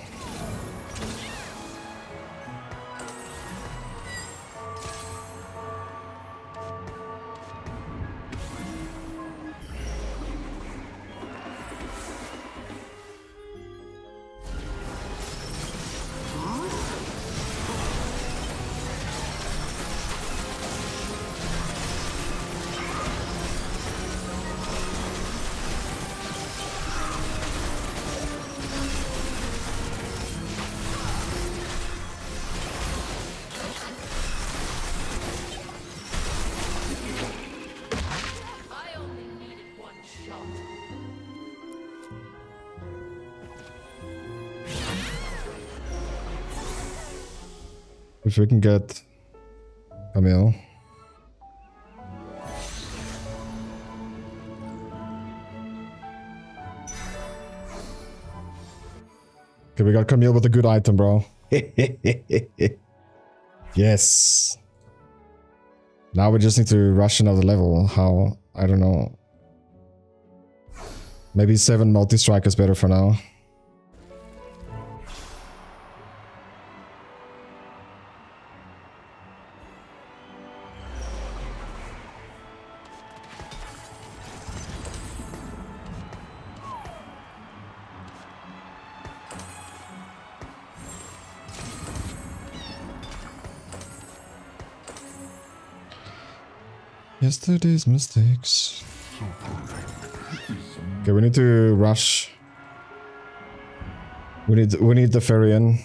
If we can get Camille. Okay, we got Camille with a good item, bro. Yes. Now we just need to rush another level. How? I don't know. Maybe 7 multi-strike is better for now. Yesterday's mistakes. Okay, we need to rush. We need the ferry in.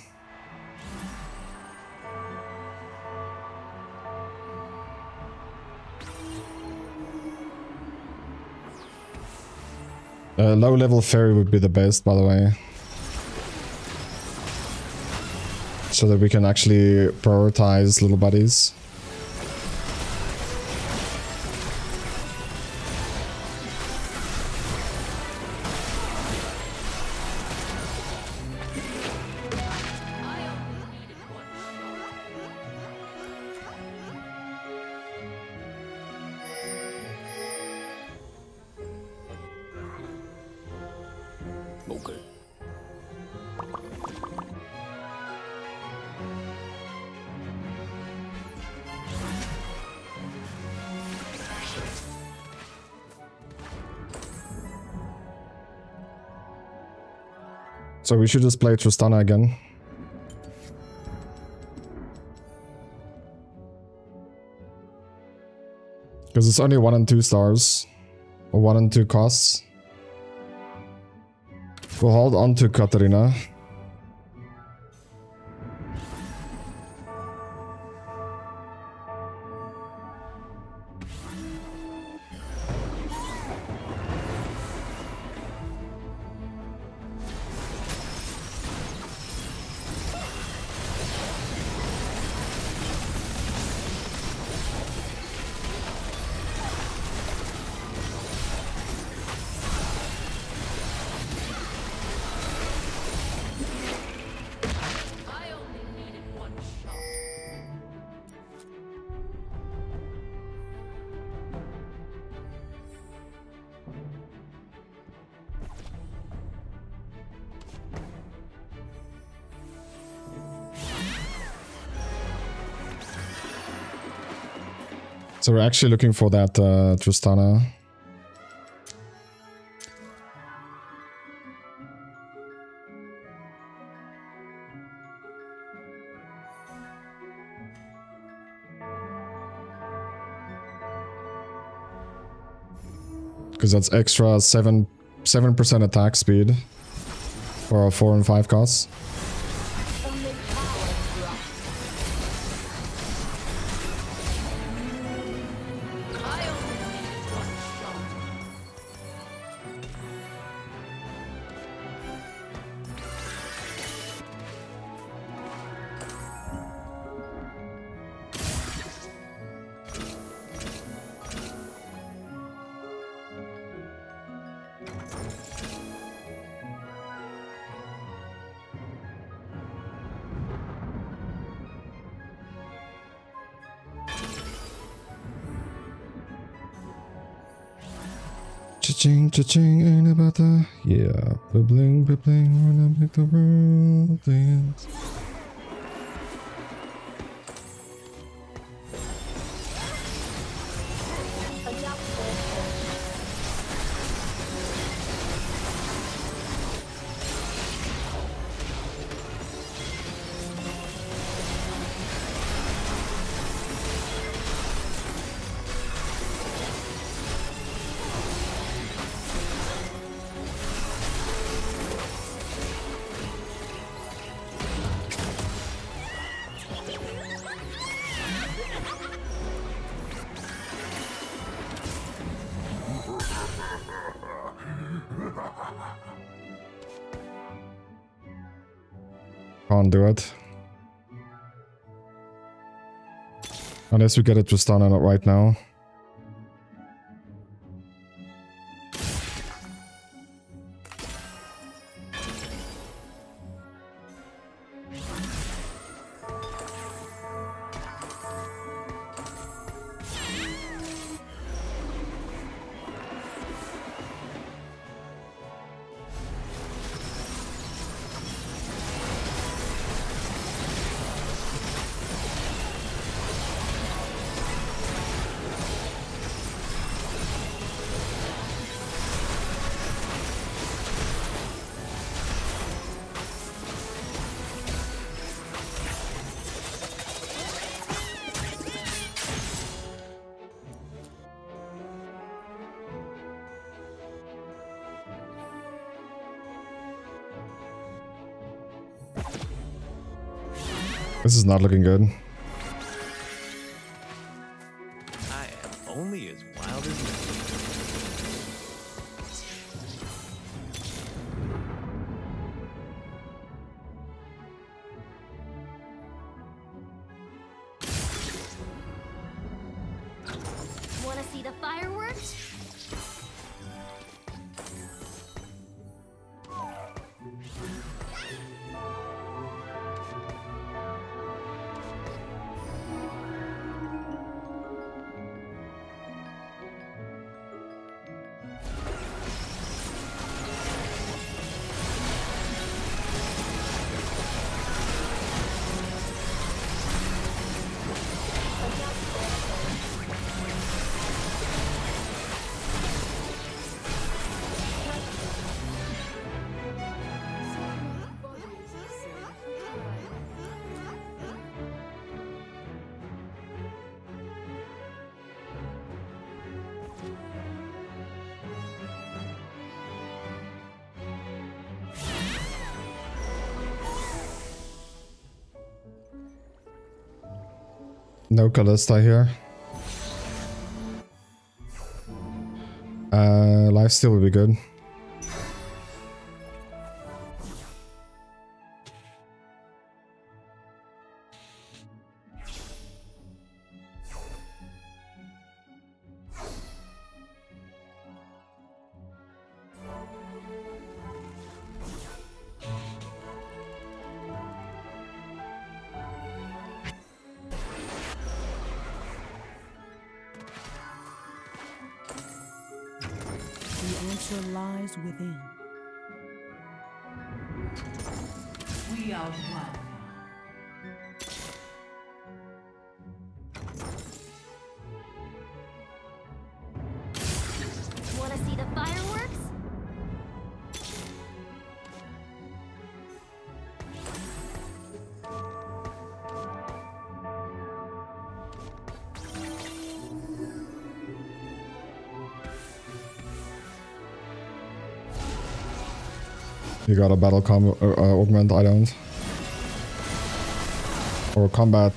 Low level ferry would be the best, by the way. So that we can actually prioritize little buddies. So we should just play Tristana again. Because it's only 1 and 2 stars. Or 1 and 2 costs. We'll hold on to Katarina. So we're actually looking for that Tristana. Because that's extra 7% attack speed for our 4 and 5 costs. Cha-ching, cha-ching, ain't about the... Yeah, bling, bling, wanna make the world dance. Can't do it. Unless we get a Tristana right now. This is not looking good. I am only as wild as you. Wanna see the fireworks? No Callista here. Lifesteal would be good. The answer lies within. We are one. Wanna see the fireworks? You got a battle augment, I don't. Or combat.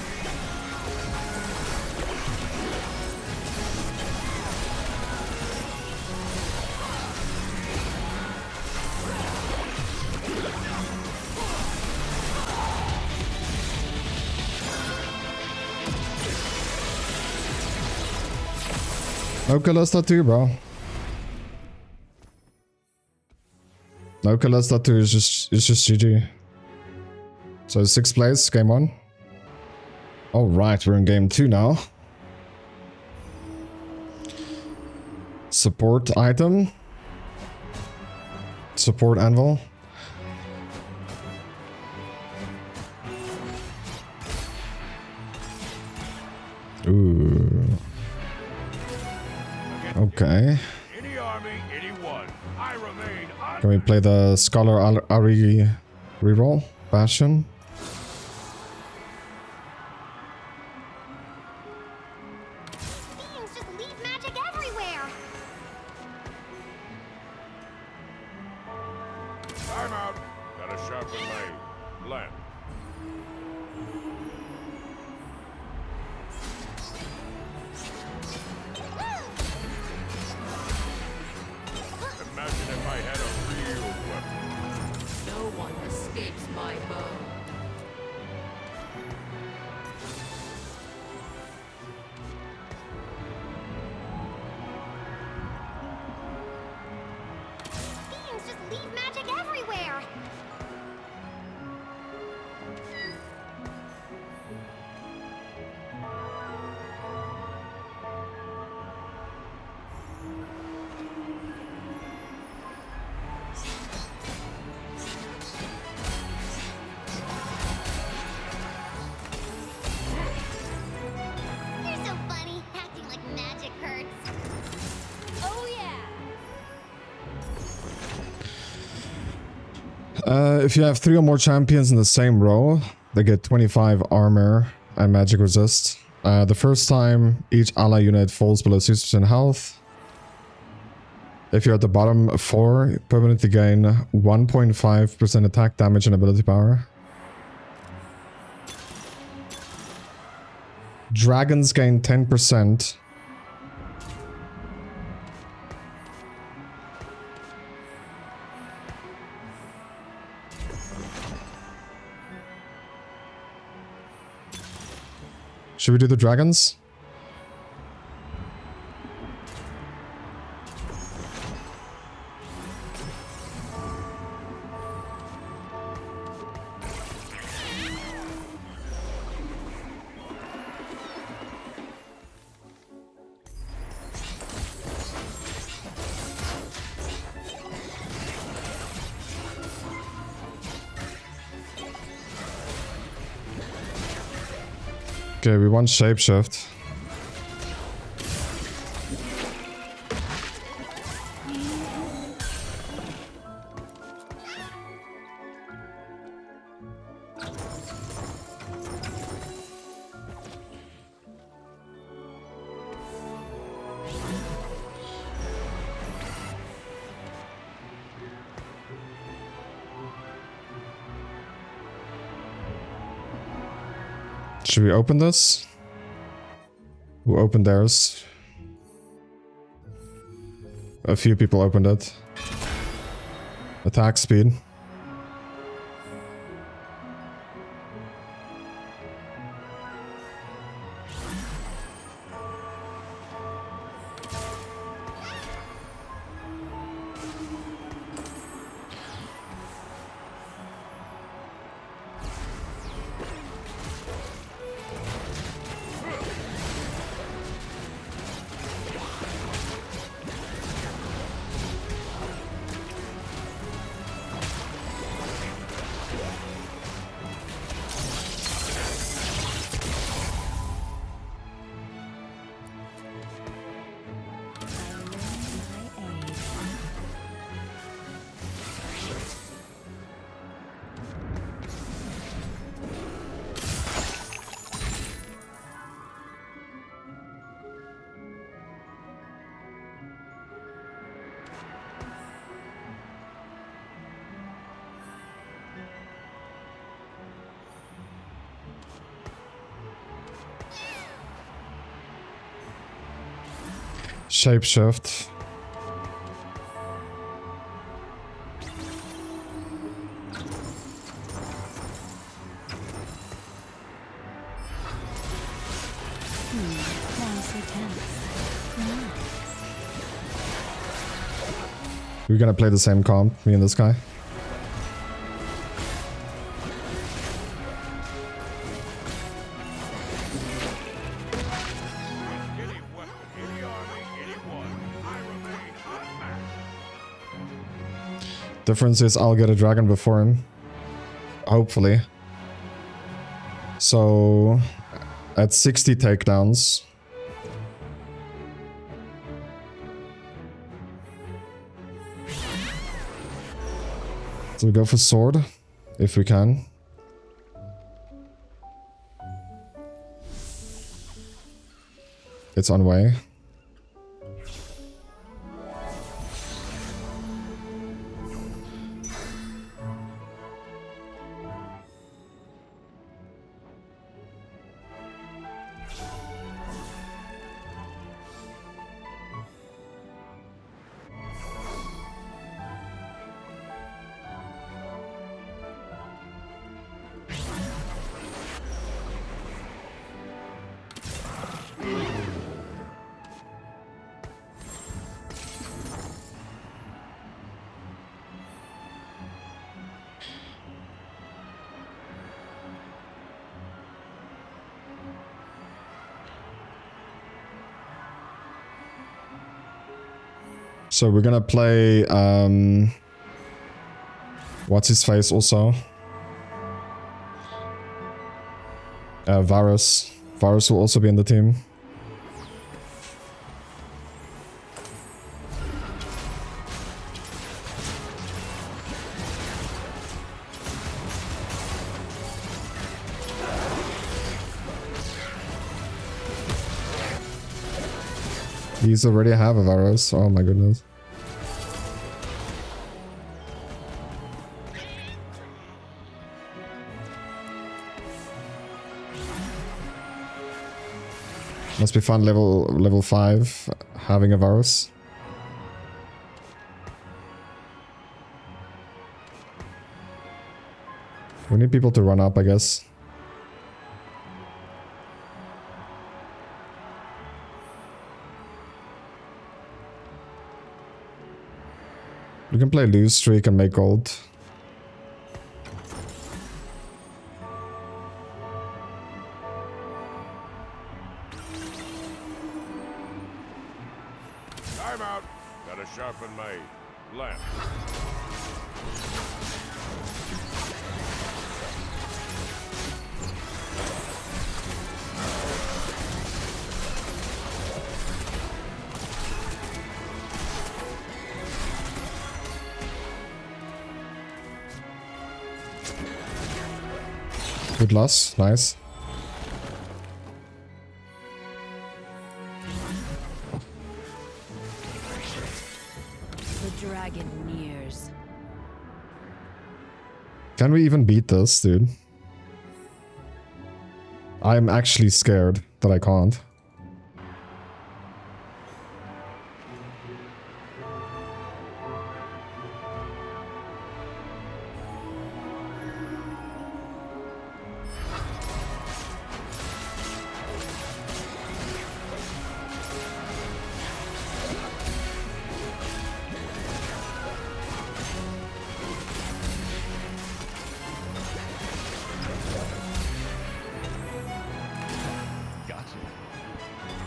No Callista too, bro. No Callista 2 is just GG. So 6th place, game 1. Alright, we're in game 2 now. Support item. Support anvil. Ooh. Okay. Any army, anyone. I remain Can we play the Scholar Ari reroll? Bastion? Beings just leave magic everywhere. I'm out. Gotta sharpen my lamp. Imagine if I had a real weapon. No one escapes my bow. Beings just leave magic everywhere. You're so funny, acting like magic hurts. Oh yeah. If you have 3 or more champions in the same row, they get 25 armor and magic resist. The first time each ally unit falls below 60% health. If you're at the bottom 4, permanently gain 1.5% attack damage and ability power. Dragons gain 10%. Should we do the dragons? Okay, we want shapeshift. Should we open this? Who opened theirs? A few people opened it. Attack speed. Shapeshift. We're gonna play the same comp, me and this guy. Difference is I'll get a dragon before him. Hopefully. So at 60 takedowns. So we go for sword, if we can. It's on way. So we're gonna play, what's his face also? Varus. Varus will also be in the team. These already have a Varus. Oh my goodness. Must be fun level 5 having a Varus. We need people to run up, I guess. We can play lose streak and make gold. Time out. Gotta sharpen my left. Good loss, nice. The dragon nears. Can we even beat this, dude? I'm actually scared that I can't.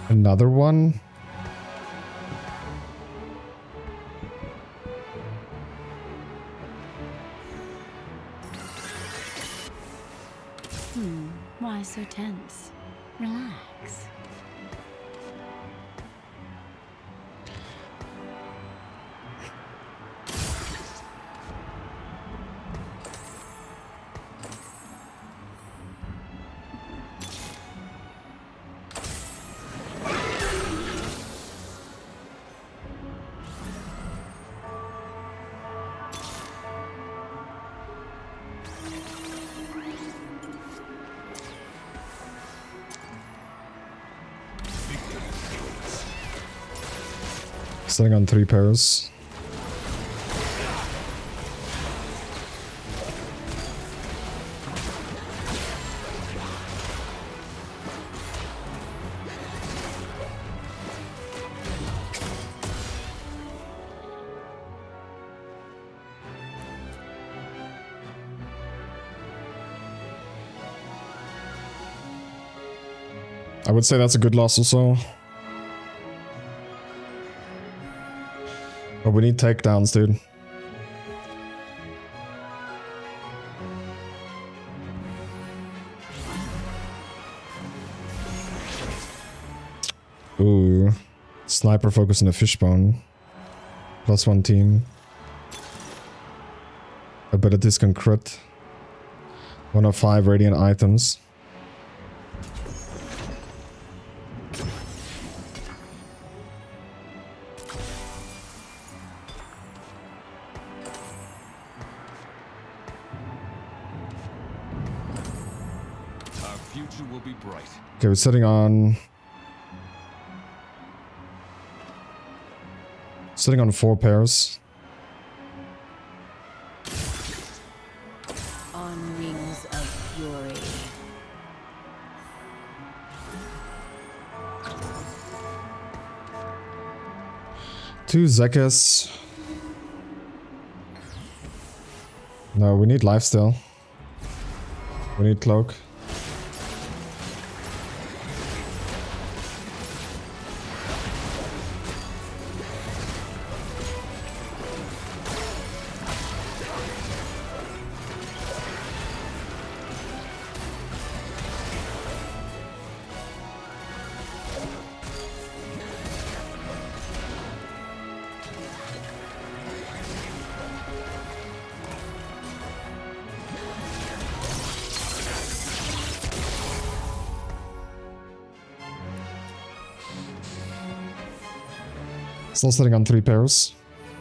Another one? Why so tense? Relax. Sitting on 3 pairs. I would say that's a good loss also. But we need takedowns, dude. Ooh. Sniper focus on the fishbone. +1 team. Abilities can crit. 1 of 5 radiant items. Okay, we're sitting on 4 pairs. On wings of fury. Two Zekis. No, we need lifesteal. We need cloak. Still sitting on 3 pairs.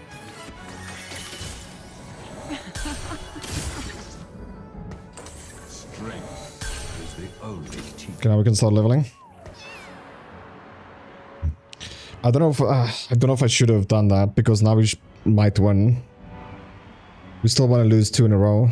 Okay, now we can start leveling. I don't know if I should have done that because now we might win. We still want to lose 2 in a row.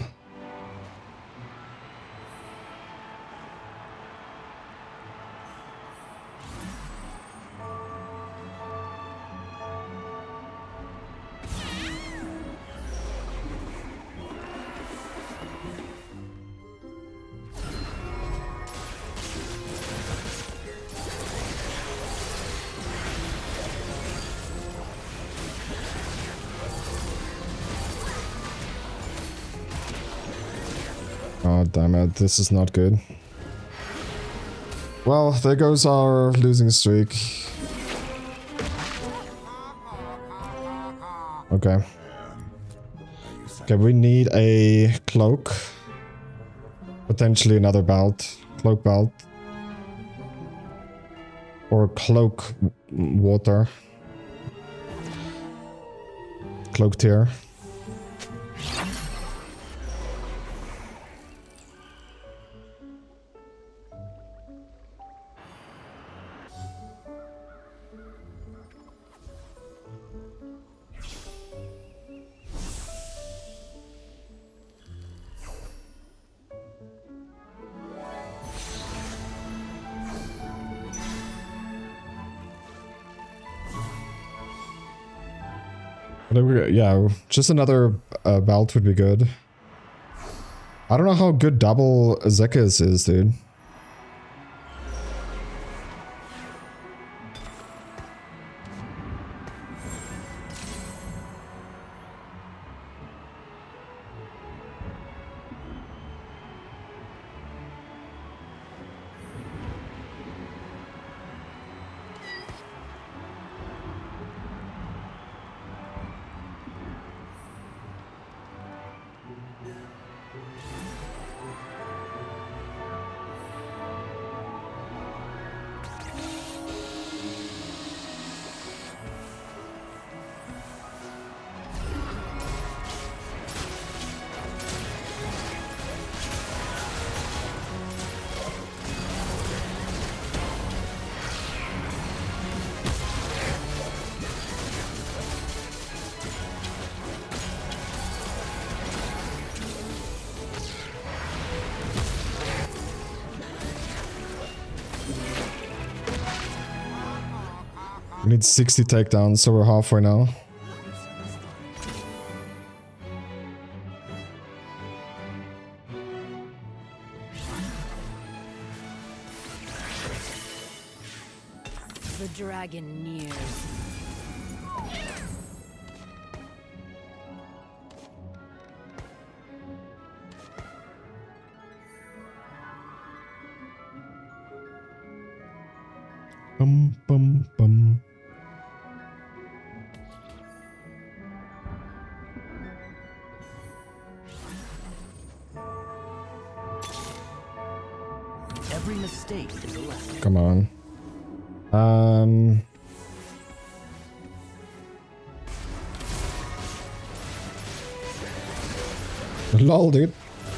Oh, damn it. This is not good. Well, there goes our losing streak. Okay. Okay, we need a cloak. Potentially another belt. Cloak belt. Or cloak water. Cloak tier. Yeah, just another belt would be good. I don't know how good double Zekis is, dude. We need 60 takedowns, so we're halfway now. The dragon nears. Bum bum bum. Every mistake is a lesson. Come on. Lol, dude.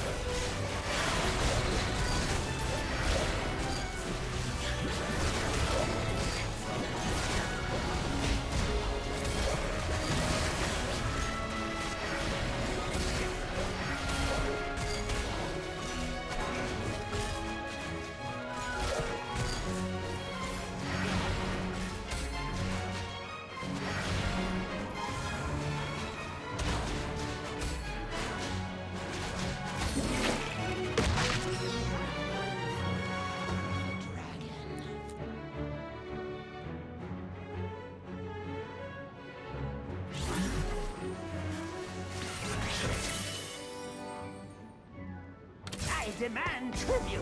I demand tribute.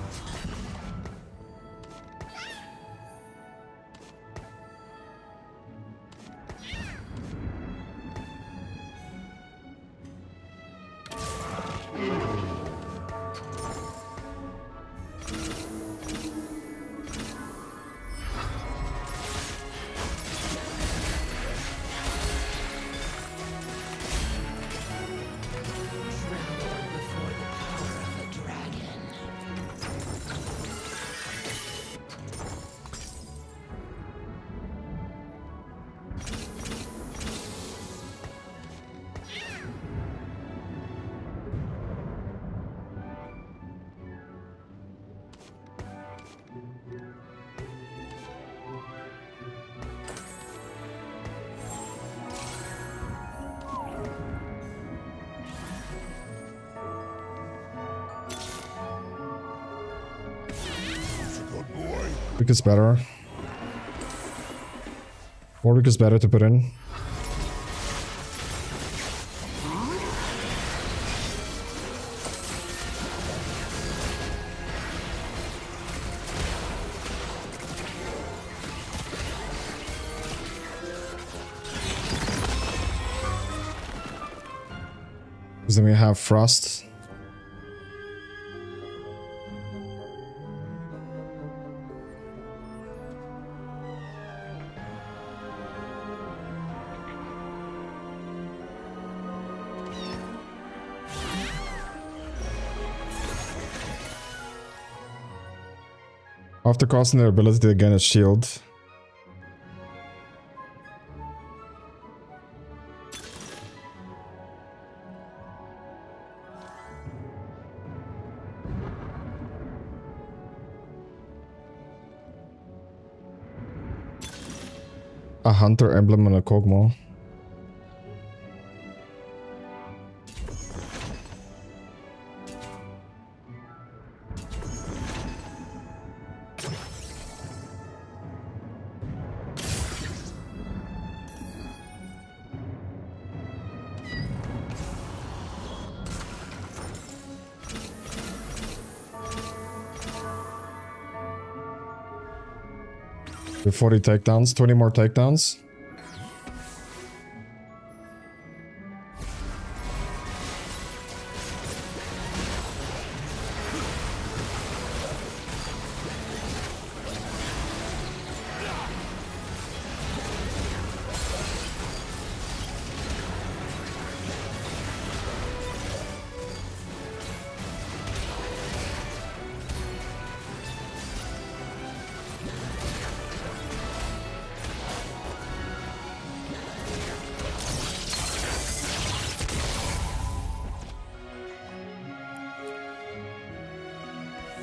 Warwick is better. Warwick is better to put in. Because then we have Frost. After casting their ability to gain a shield. A hunter emblem and a Kog'Maw. With 40 takedowns, 20 more takedowns.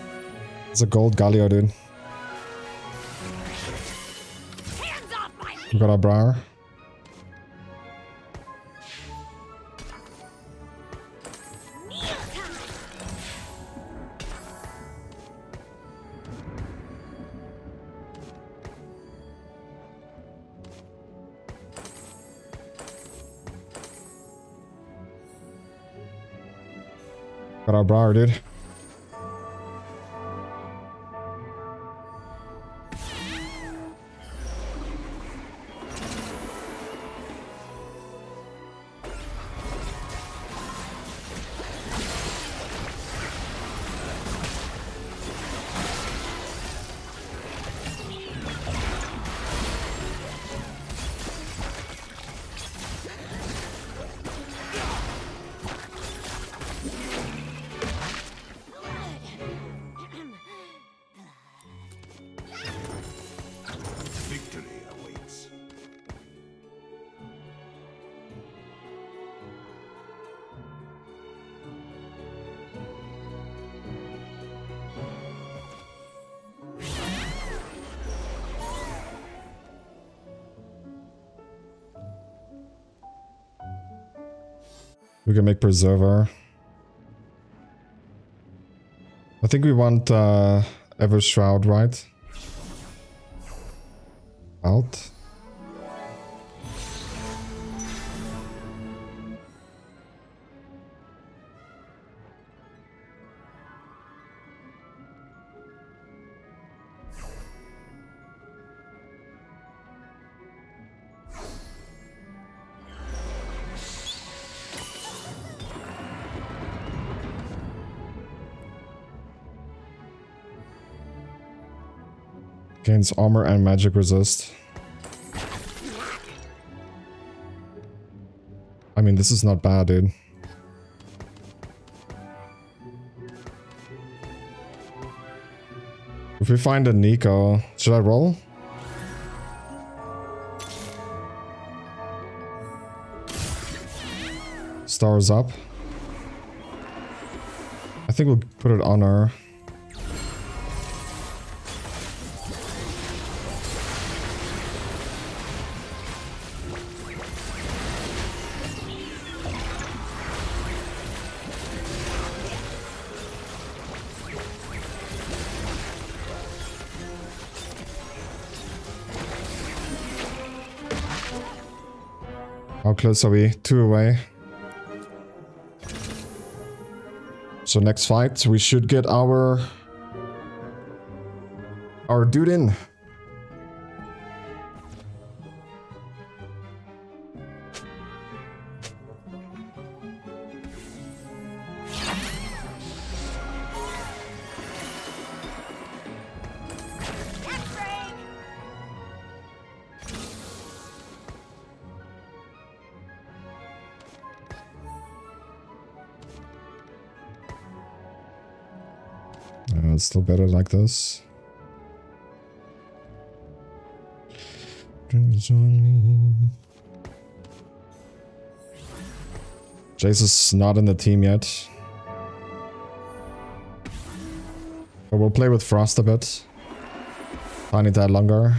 It's a gold Galio, dude. Hands off my We got our Briar. Got our Briar, dude. Victory awaits. We can make Preserver. I think we want Ever Shroud, right? Out. Gains armor and magic resist. I mean, this is not bad, dude. If we find a Nico, should I roll? Stars up. I think we'll put it on her. How close are we? 2 away. So next fight, we should get our dude in. It's still better like this. Jace is not in the team yet. But we'll play with Frost a bit. Tiny tad longer.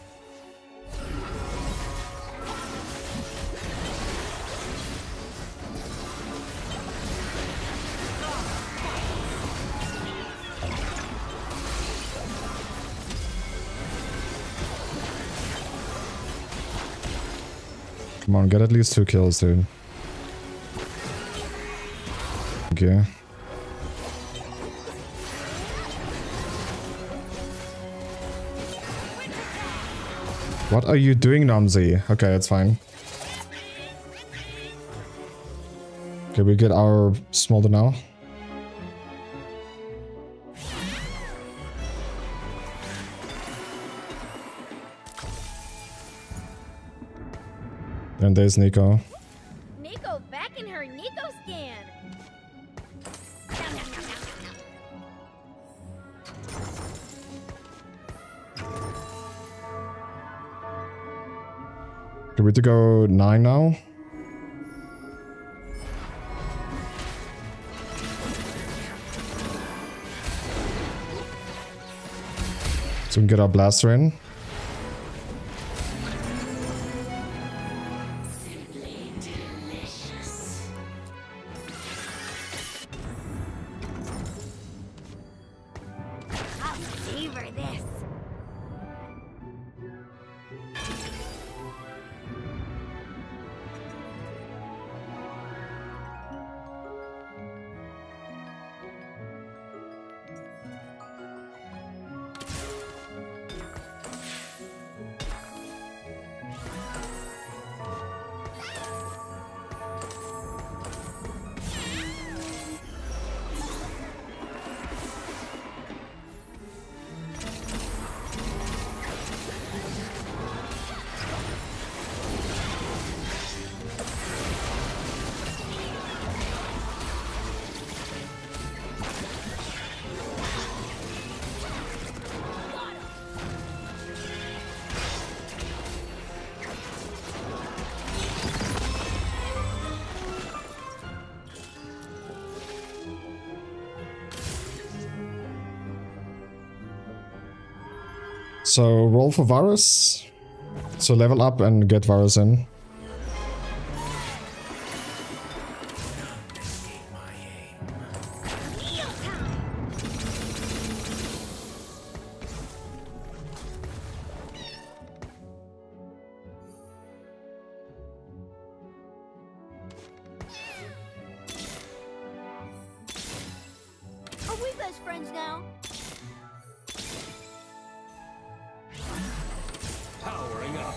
Come on, get at least 2 kills, dude. Okay. What are you doing, Namzi? Okay, that's fine. Okay, we get our smolder now. And there's Nico. Nico back in her Nico scan. Are we to go 9 now? So we can get our blaster in. So roll for Varus. So level up and get Varus in. Are we best friends now? Powering up.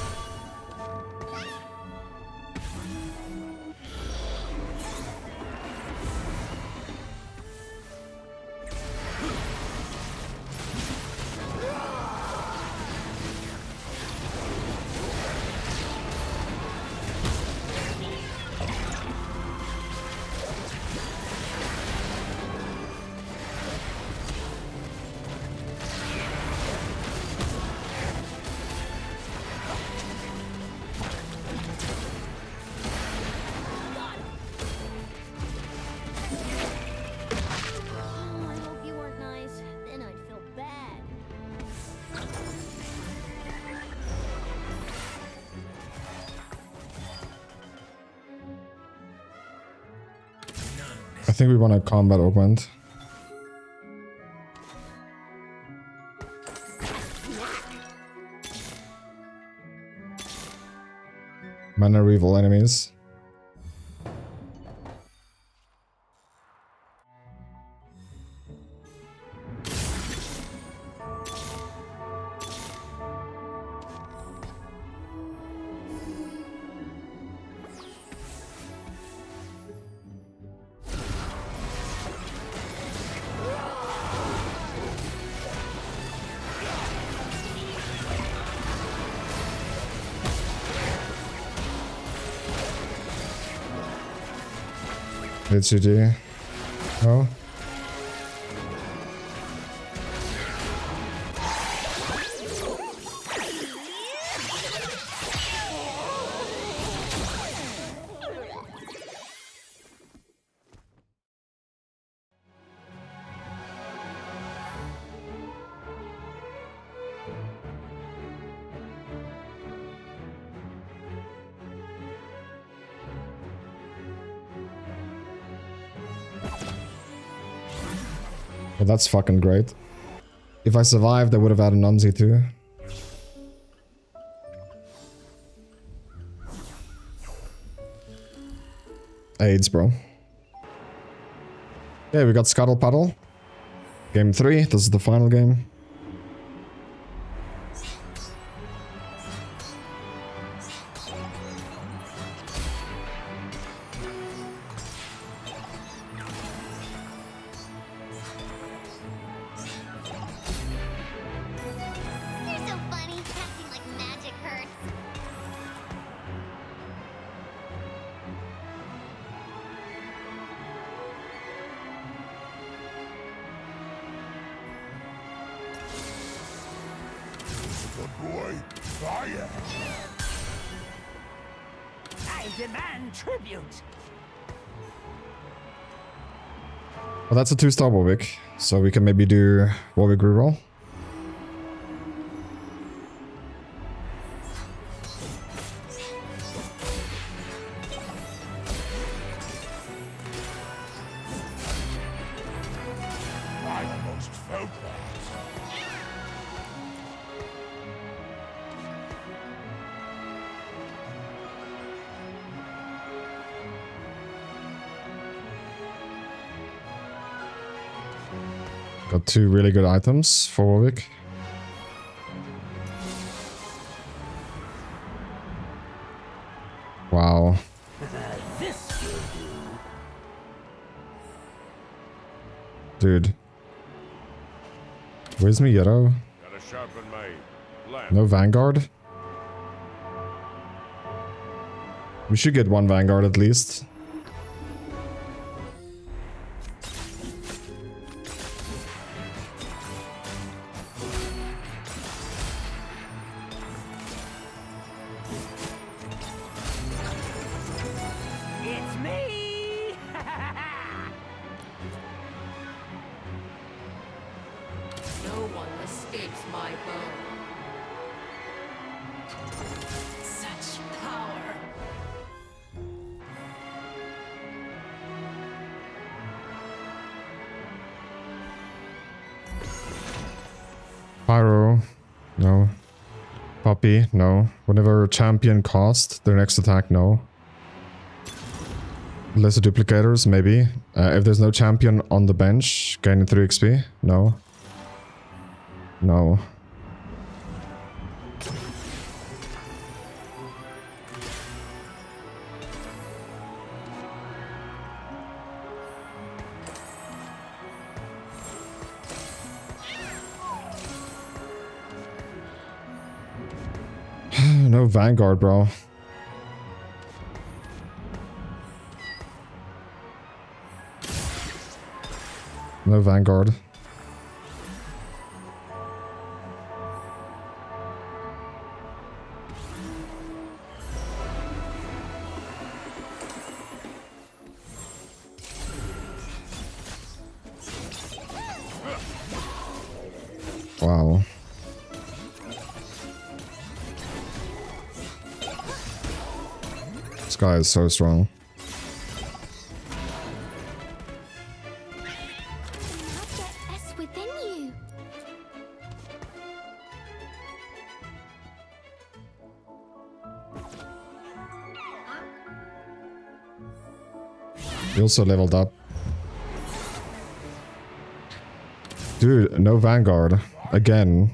Oh, I hope you weren't nice. Then I'd feel bad. I think we want a combat augment. Mana reroll enemies. Did you do? No? Well, that's fucking great. If I survived, I would have had a Numsy too. AIDS, bro. Yeah, we got Scuttle Puddle. Game 3, this is the final game. You're so funny. Acting like magic hurts. The boy, fire. I demand tribute. Well, that's a 2-star Warwick, so we can maybe do Warwick reroll. I almost felt that. Got 2 really good items for Warwick. Wow. This will do. Dude. Where's my Yellow? Gotta sharpen my left. No Vanguard? We should get 1 Vanguard at least. It's me. No one escapes breaks my bone. Such power. Pyro. No. Poppy. No. Whenever champion cost their next attack, no. Lesser duplicators, maybe. If there's no champion on the bench, gaining 3 XP? No. No. No Vanguard, bro. No Vanguard. Wow. This guy is so strong. Within you. He also leveled up. Dude, no Vanguard. Again.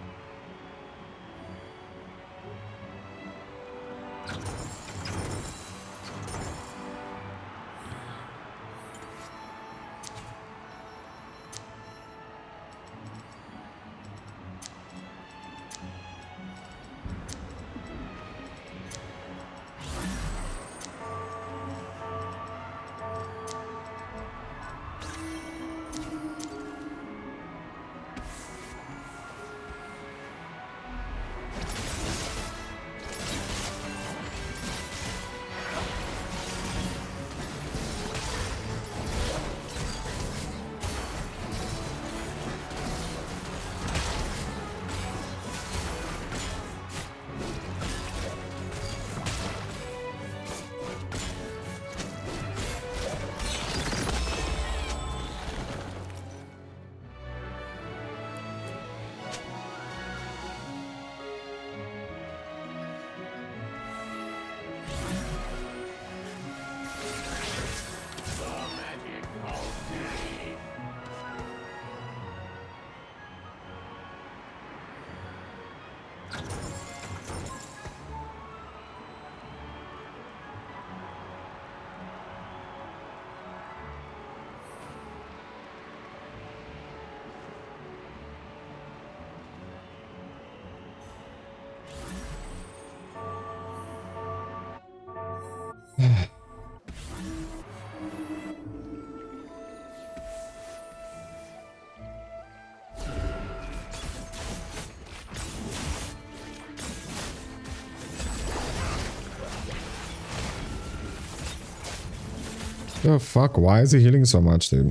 The fuck? Why is he healing so much, dude?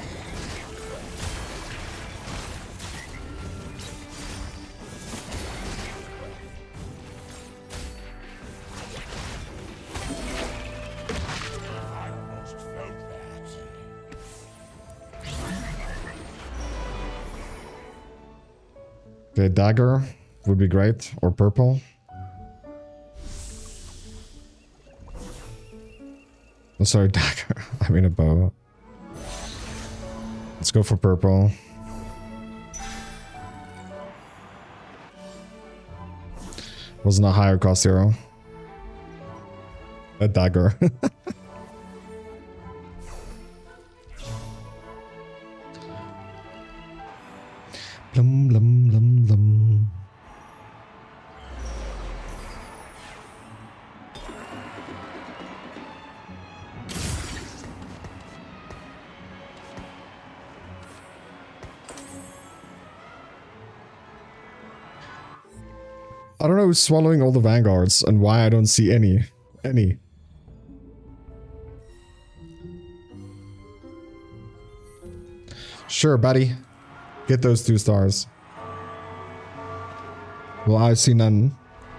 Okay, dagger would be great, or purple. Oh, sorry, dagger. I mean a bow. Let's go for purple. Wasn't a higher cost hero. A dagger. Blum blum blum blum. I don't know who's swallowing all the vanguards and why I don't see any. Sure, buddy. Get those 2 stars. Well, I see none.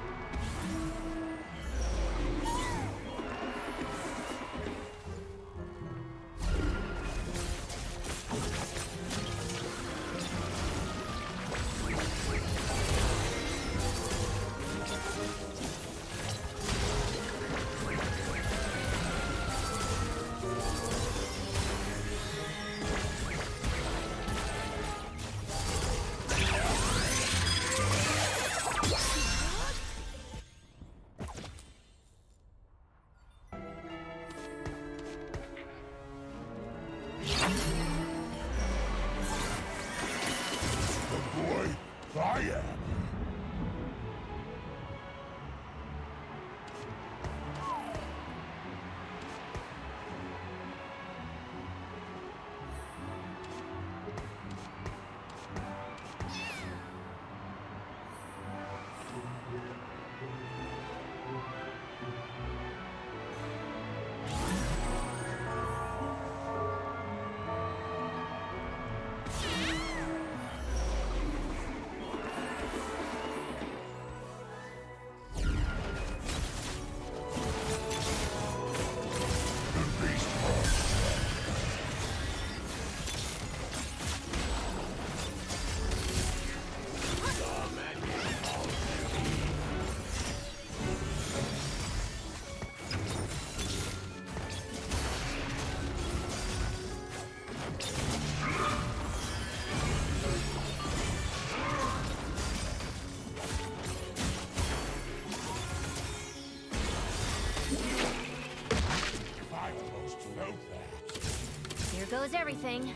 Here goes everything.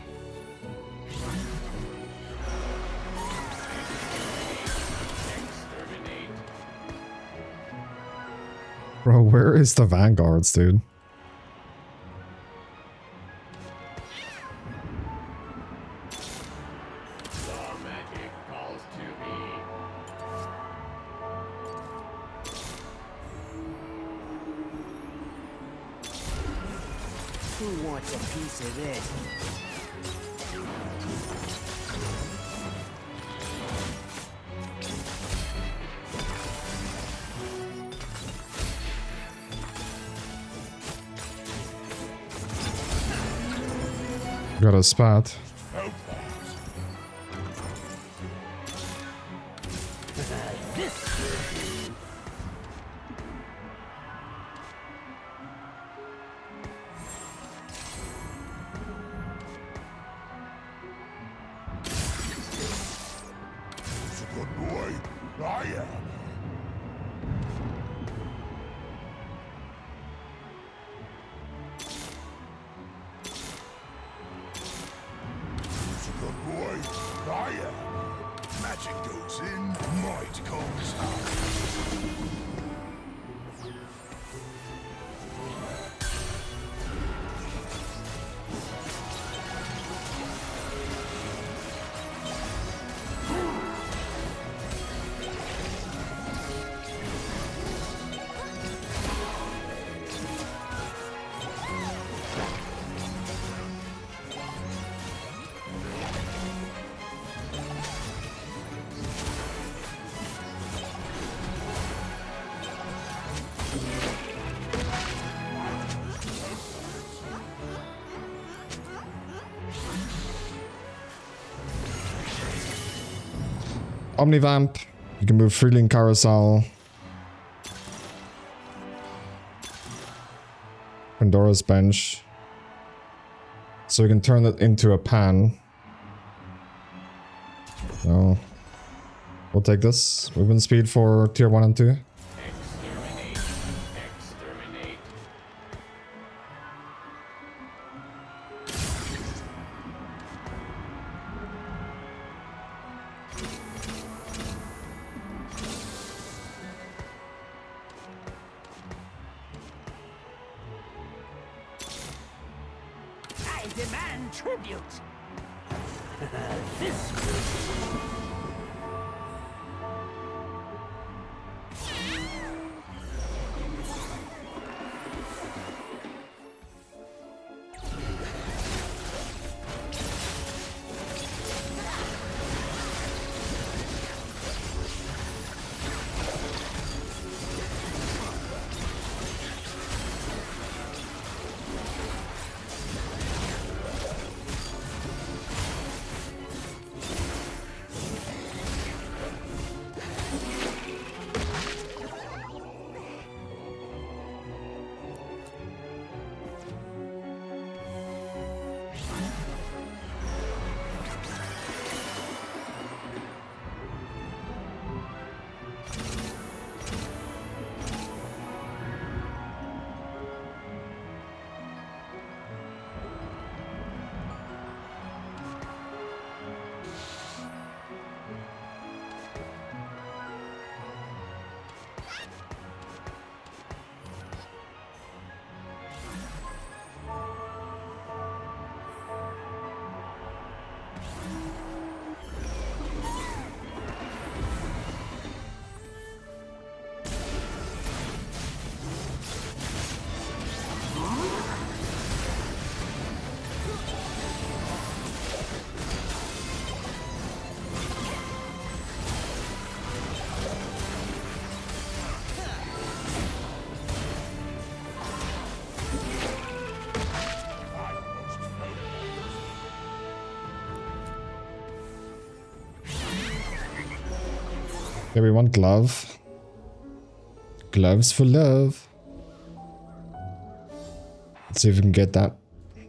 Bro, where is the vanguards, dude? Magic calls to me. Who wants a piece of this? Got a spot. Good boy, I am. Good boy, I am. Magic goes in, might comes out. Omnivamp. You can move freely in Carousel. Pandora's Bench. So we can turn it into a pan. So we'll take this. Movement speed for tier 1 and 2. Exterminate. Exterminate. I demand tribute. This Okay, we want glove. Gloves for love. Let's see if we can get that.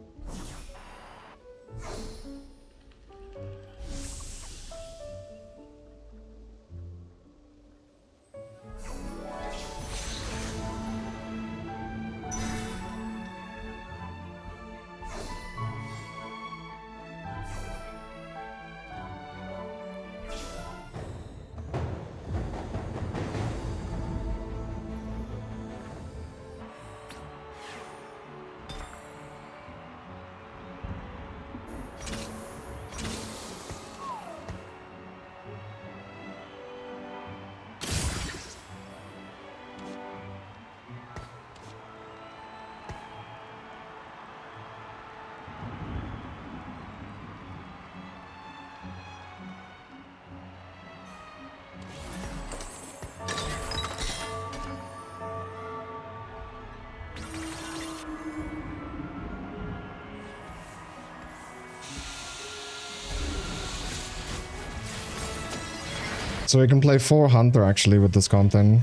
So we can play 4 Hunter actually with this content.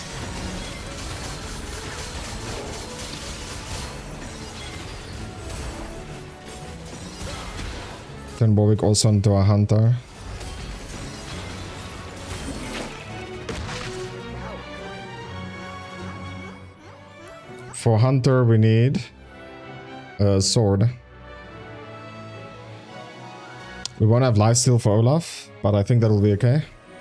Then Warwick also into a Hunter. For Hunter we need a sword. We won't have lifesteal for Olaf, but I think that'll be okay.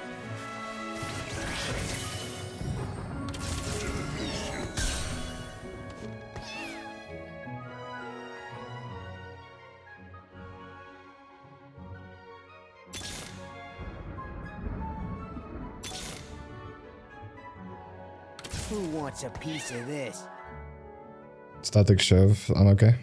Who wants a piece of this? Static shove, I'm okay.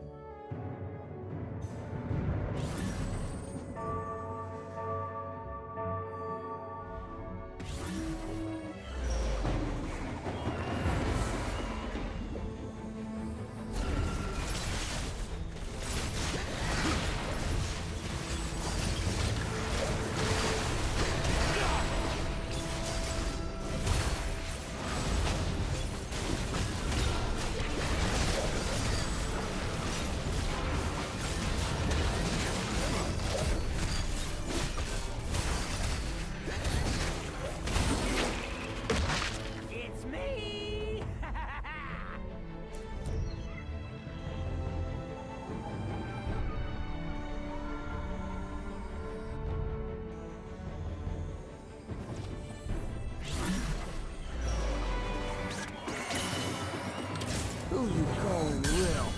It's me! Who you calling Will?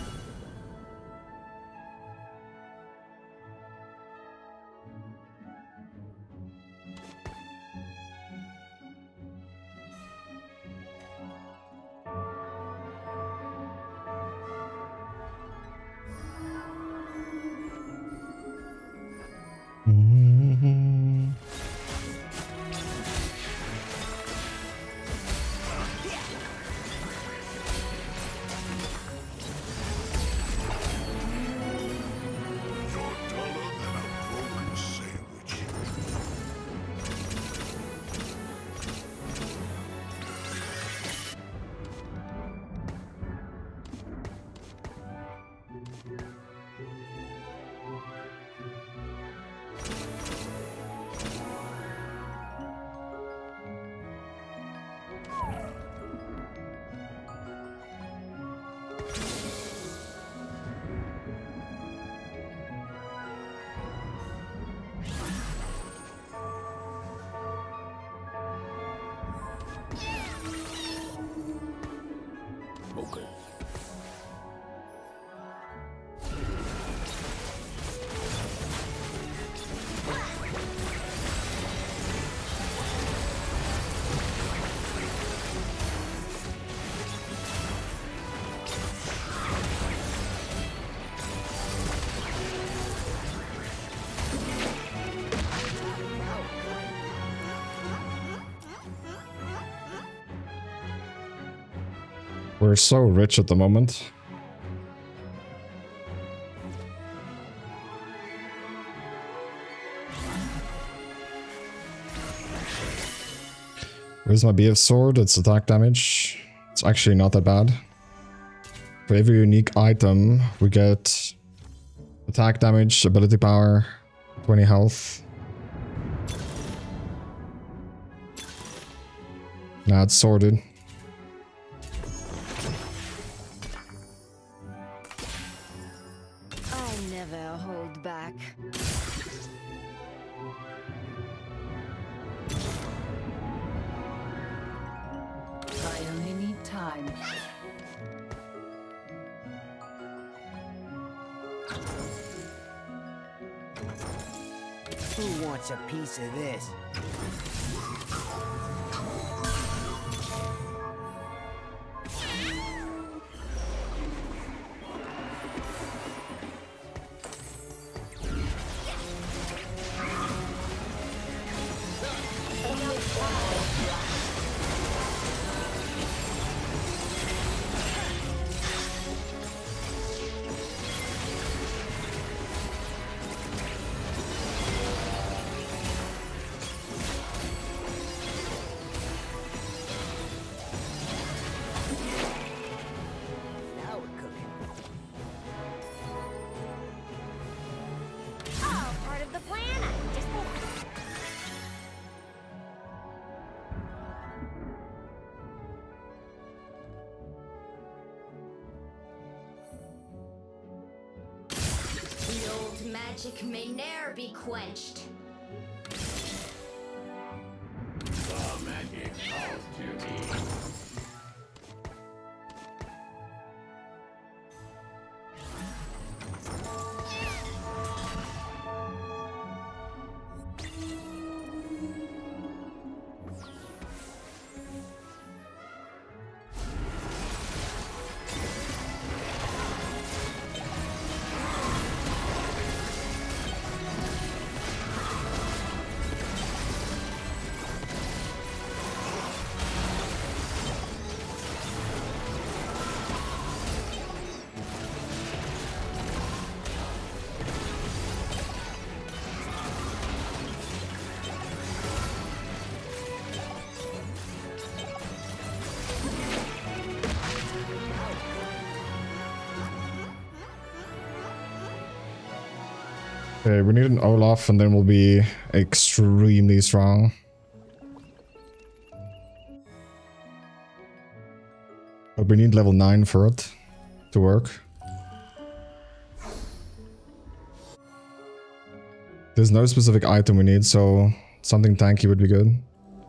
You're duller than a broken sandwich. Okay. We're so rich at the moment. Where's my BF sword? It's attack damage. It's actually not that bad. For every unique item, we get attack damage, ability power, 20 health. Now it's sorted. I never hold back. I only need time. Who wants a piece of this? Now we're cooking. All part of the plan. I just The old magic may ne'er be quenched. The magic calls to me. Okay, we need an Olaf and then we'll be extremely strong. But we need level 9 for it to work. There's no specific item we need, so something tanky would be good.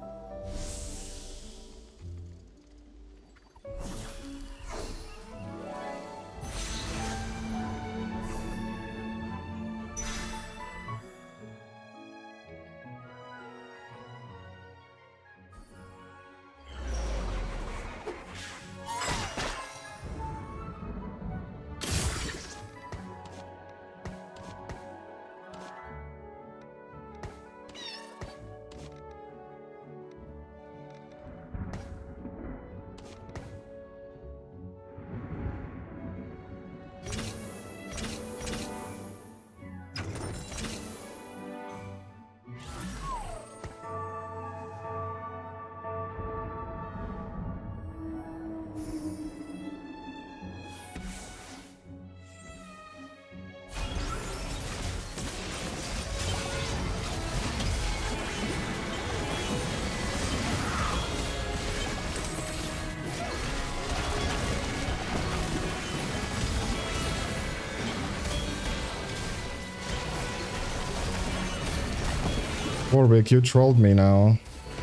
Warwick, you trolled me now.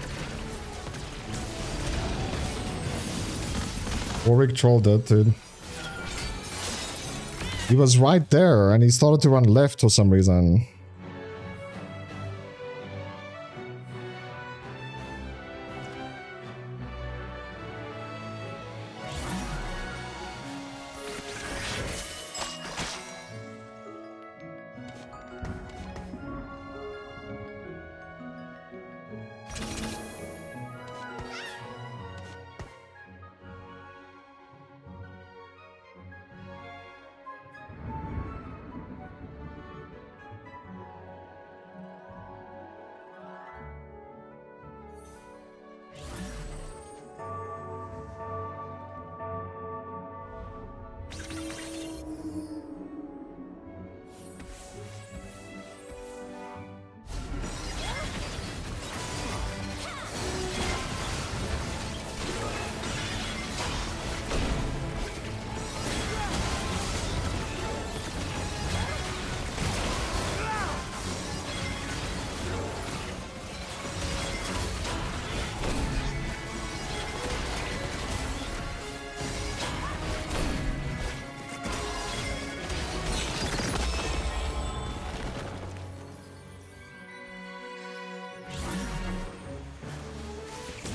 Warwick trolled it, dude. He was right there and he started to run left for some reason.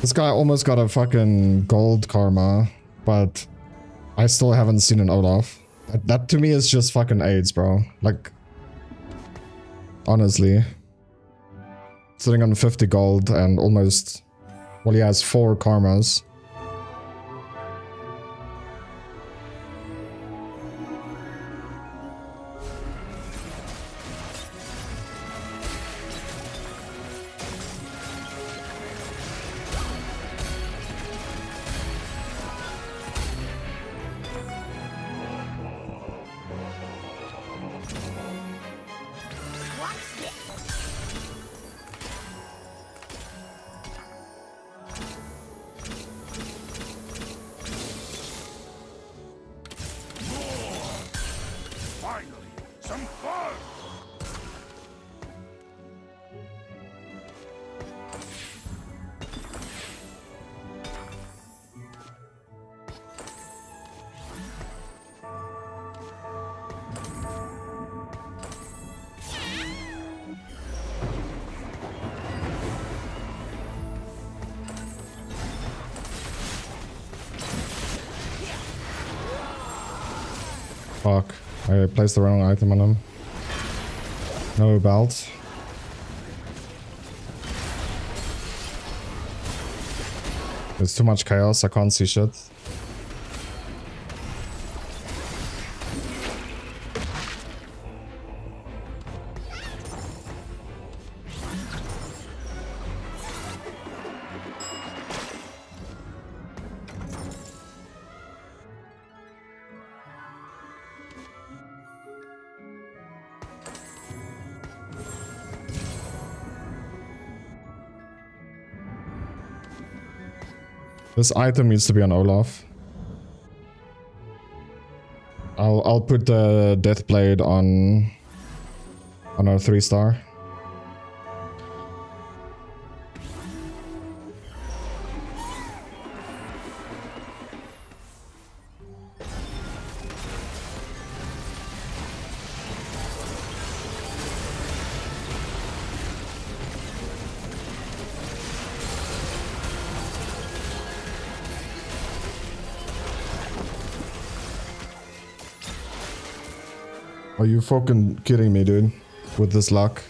This guy almost got a fucking gold karma, but I still haven't seen an Olaf. That to me is just fucking AIDS, bro. Like, honestly. Sitting on 50 gold and almost... Well, he has 4 karmas. Fuck. I placed the wrong item on him. No belt. There's too much chaos, I can't see shit. This item needs to be on Olaf. I'll put the Deathblade on our 3-star. Are you fucking kidding me, dude? With this luck?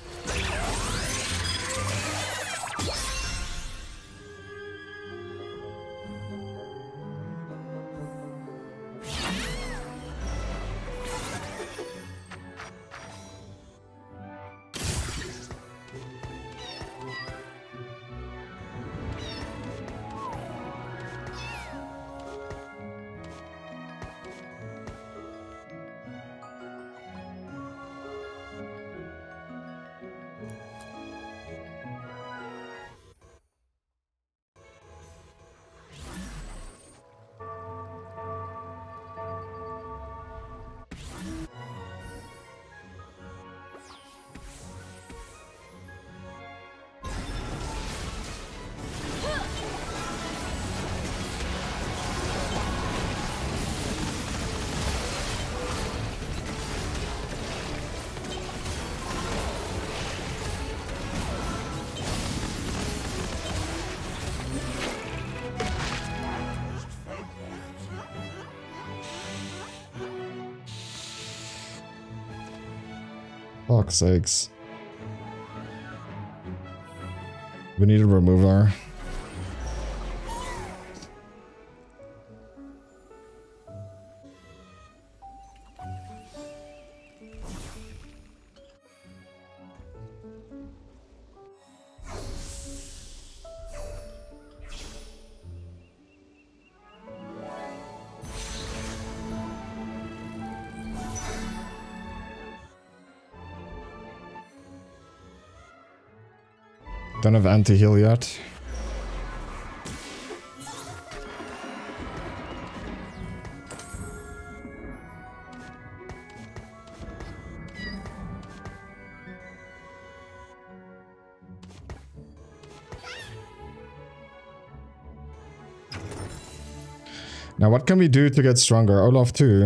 Fuck's sakes. We need a remover. Don't have anti-heal yet. Now what can we do to get stronger? Olaf too.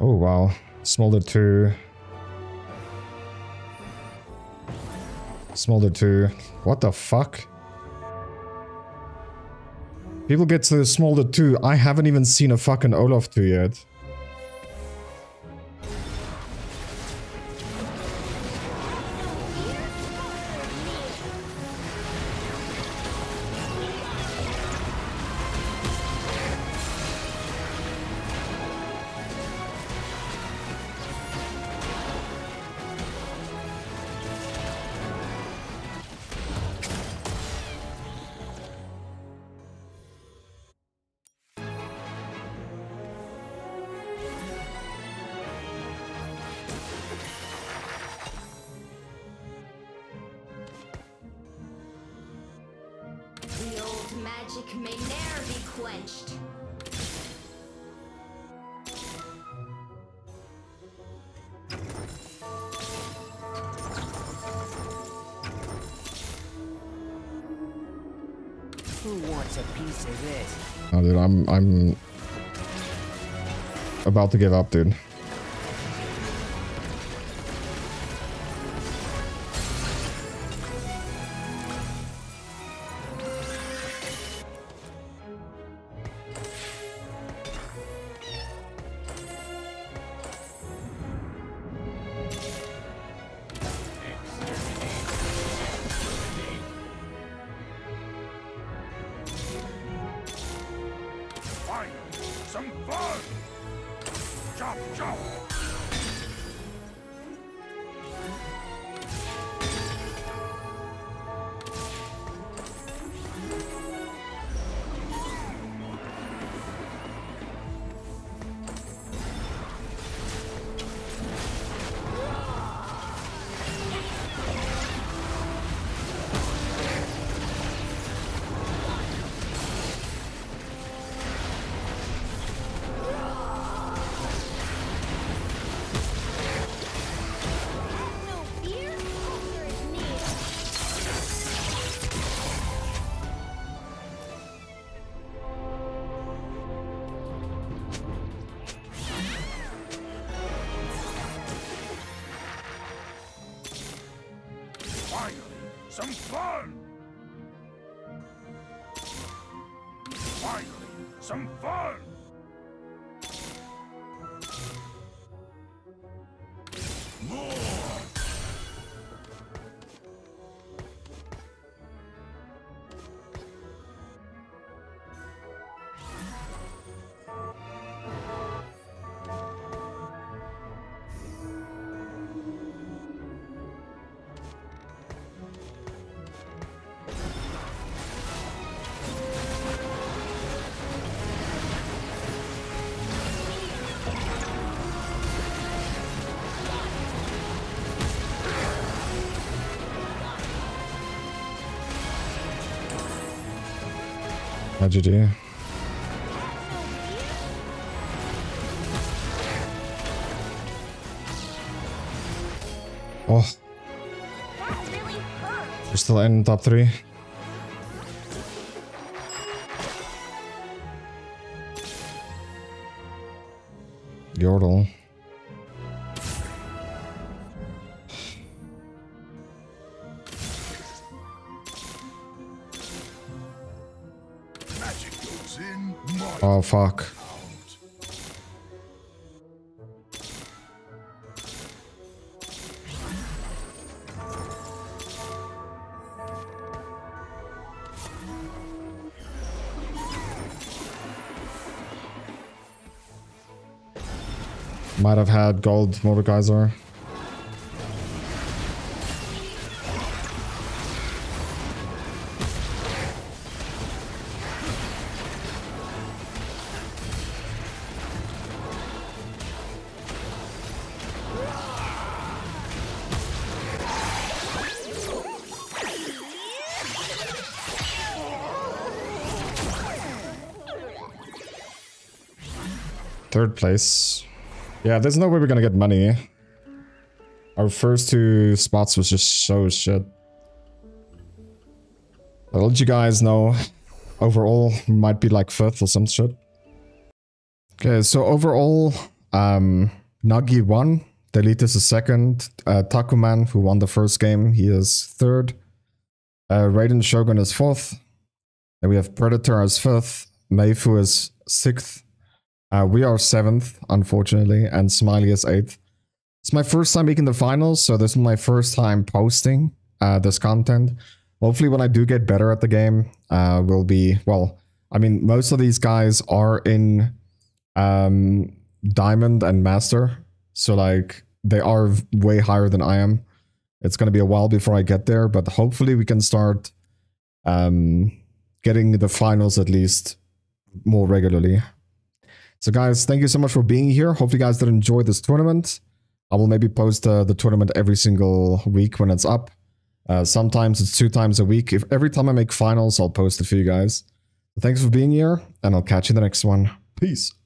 Oh wow. Smolder 2. Smolder 2. What the fuck? People get to Smolder 2. I haven't even seen a fucking Olaf 2 yet. The old magic may ne'er be quenched. Who wants a piece of this? Oh, dude, I'm about to give up, dude. Some fun! Chop, chop! Some fun! Finally, some fun! More! GG. Oh. We're still in top 3. Yordle. Oh fuck. Might have had gold Mordekaiser. Third place. Yeah, there's no way we're gonna get money. Our first 2 spots was just so shit. I'll let you guys know. Overall, we might be like 5th or some shit. Okay, so overall, Nagi won. Delitus is second. Takuman, who won the first game, he is third. Raiden Shogun is fourth. Then we have Predator as fifth. Meifu is sixth. We are seventh, unfortunately, and Smiley is eighth. It's my first time making the finals, so this is my first time posting this content. Hopefully when I do get better at the game, will be, well, I mean, most of these guys are in Diamond and Master, so like, they are way higher than I am. It's going to be a while before I get there, but hopefully we can start getting the finals at least more regularly. So guys, thank you so much for being here. Hopefully you guys did enjoy this tournament. I will maybe post the tournament every single week when it's up. Sometimes it's 2 times a week. If every time I make finals, I'll post it for you guys. Thanks for being here, and I'll catch you in the next one. Peace.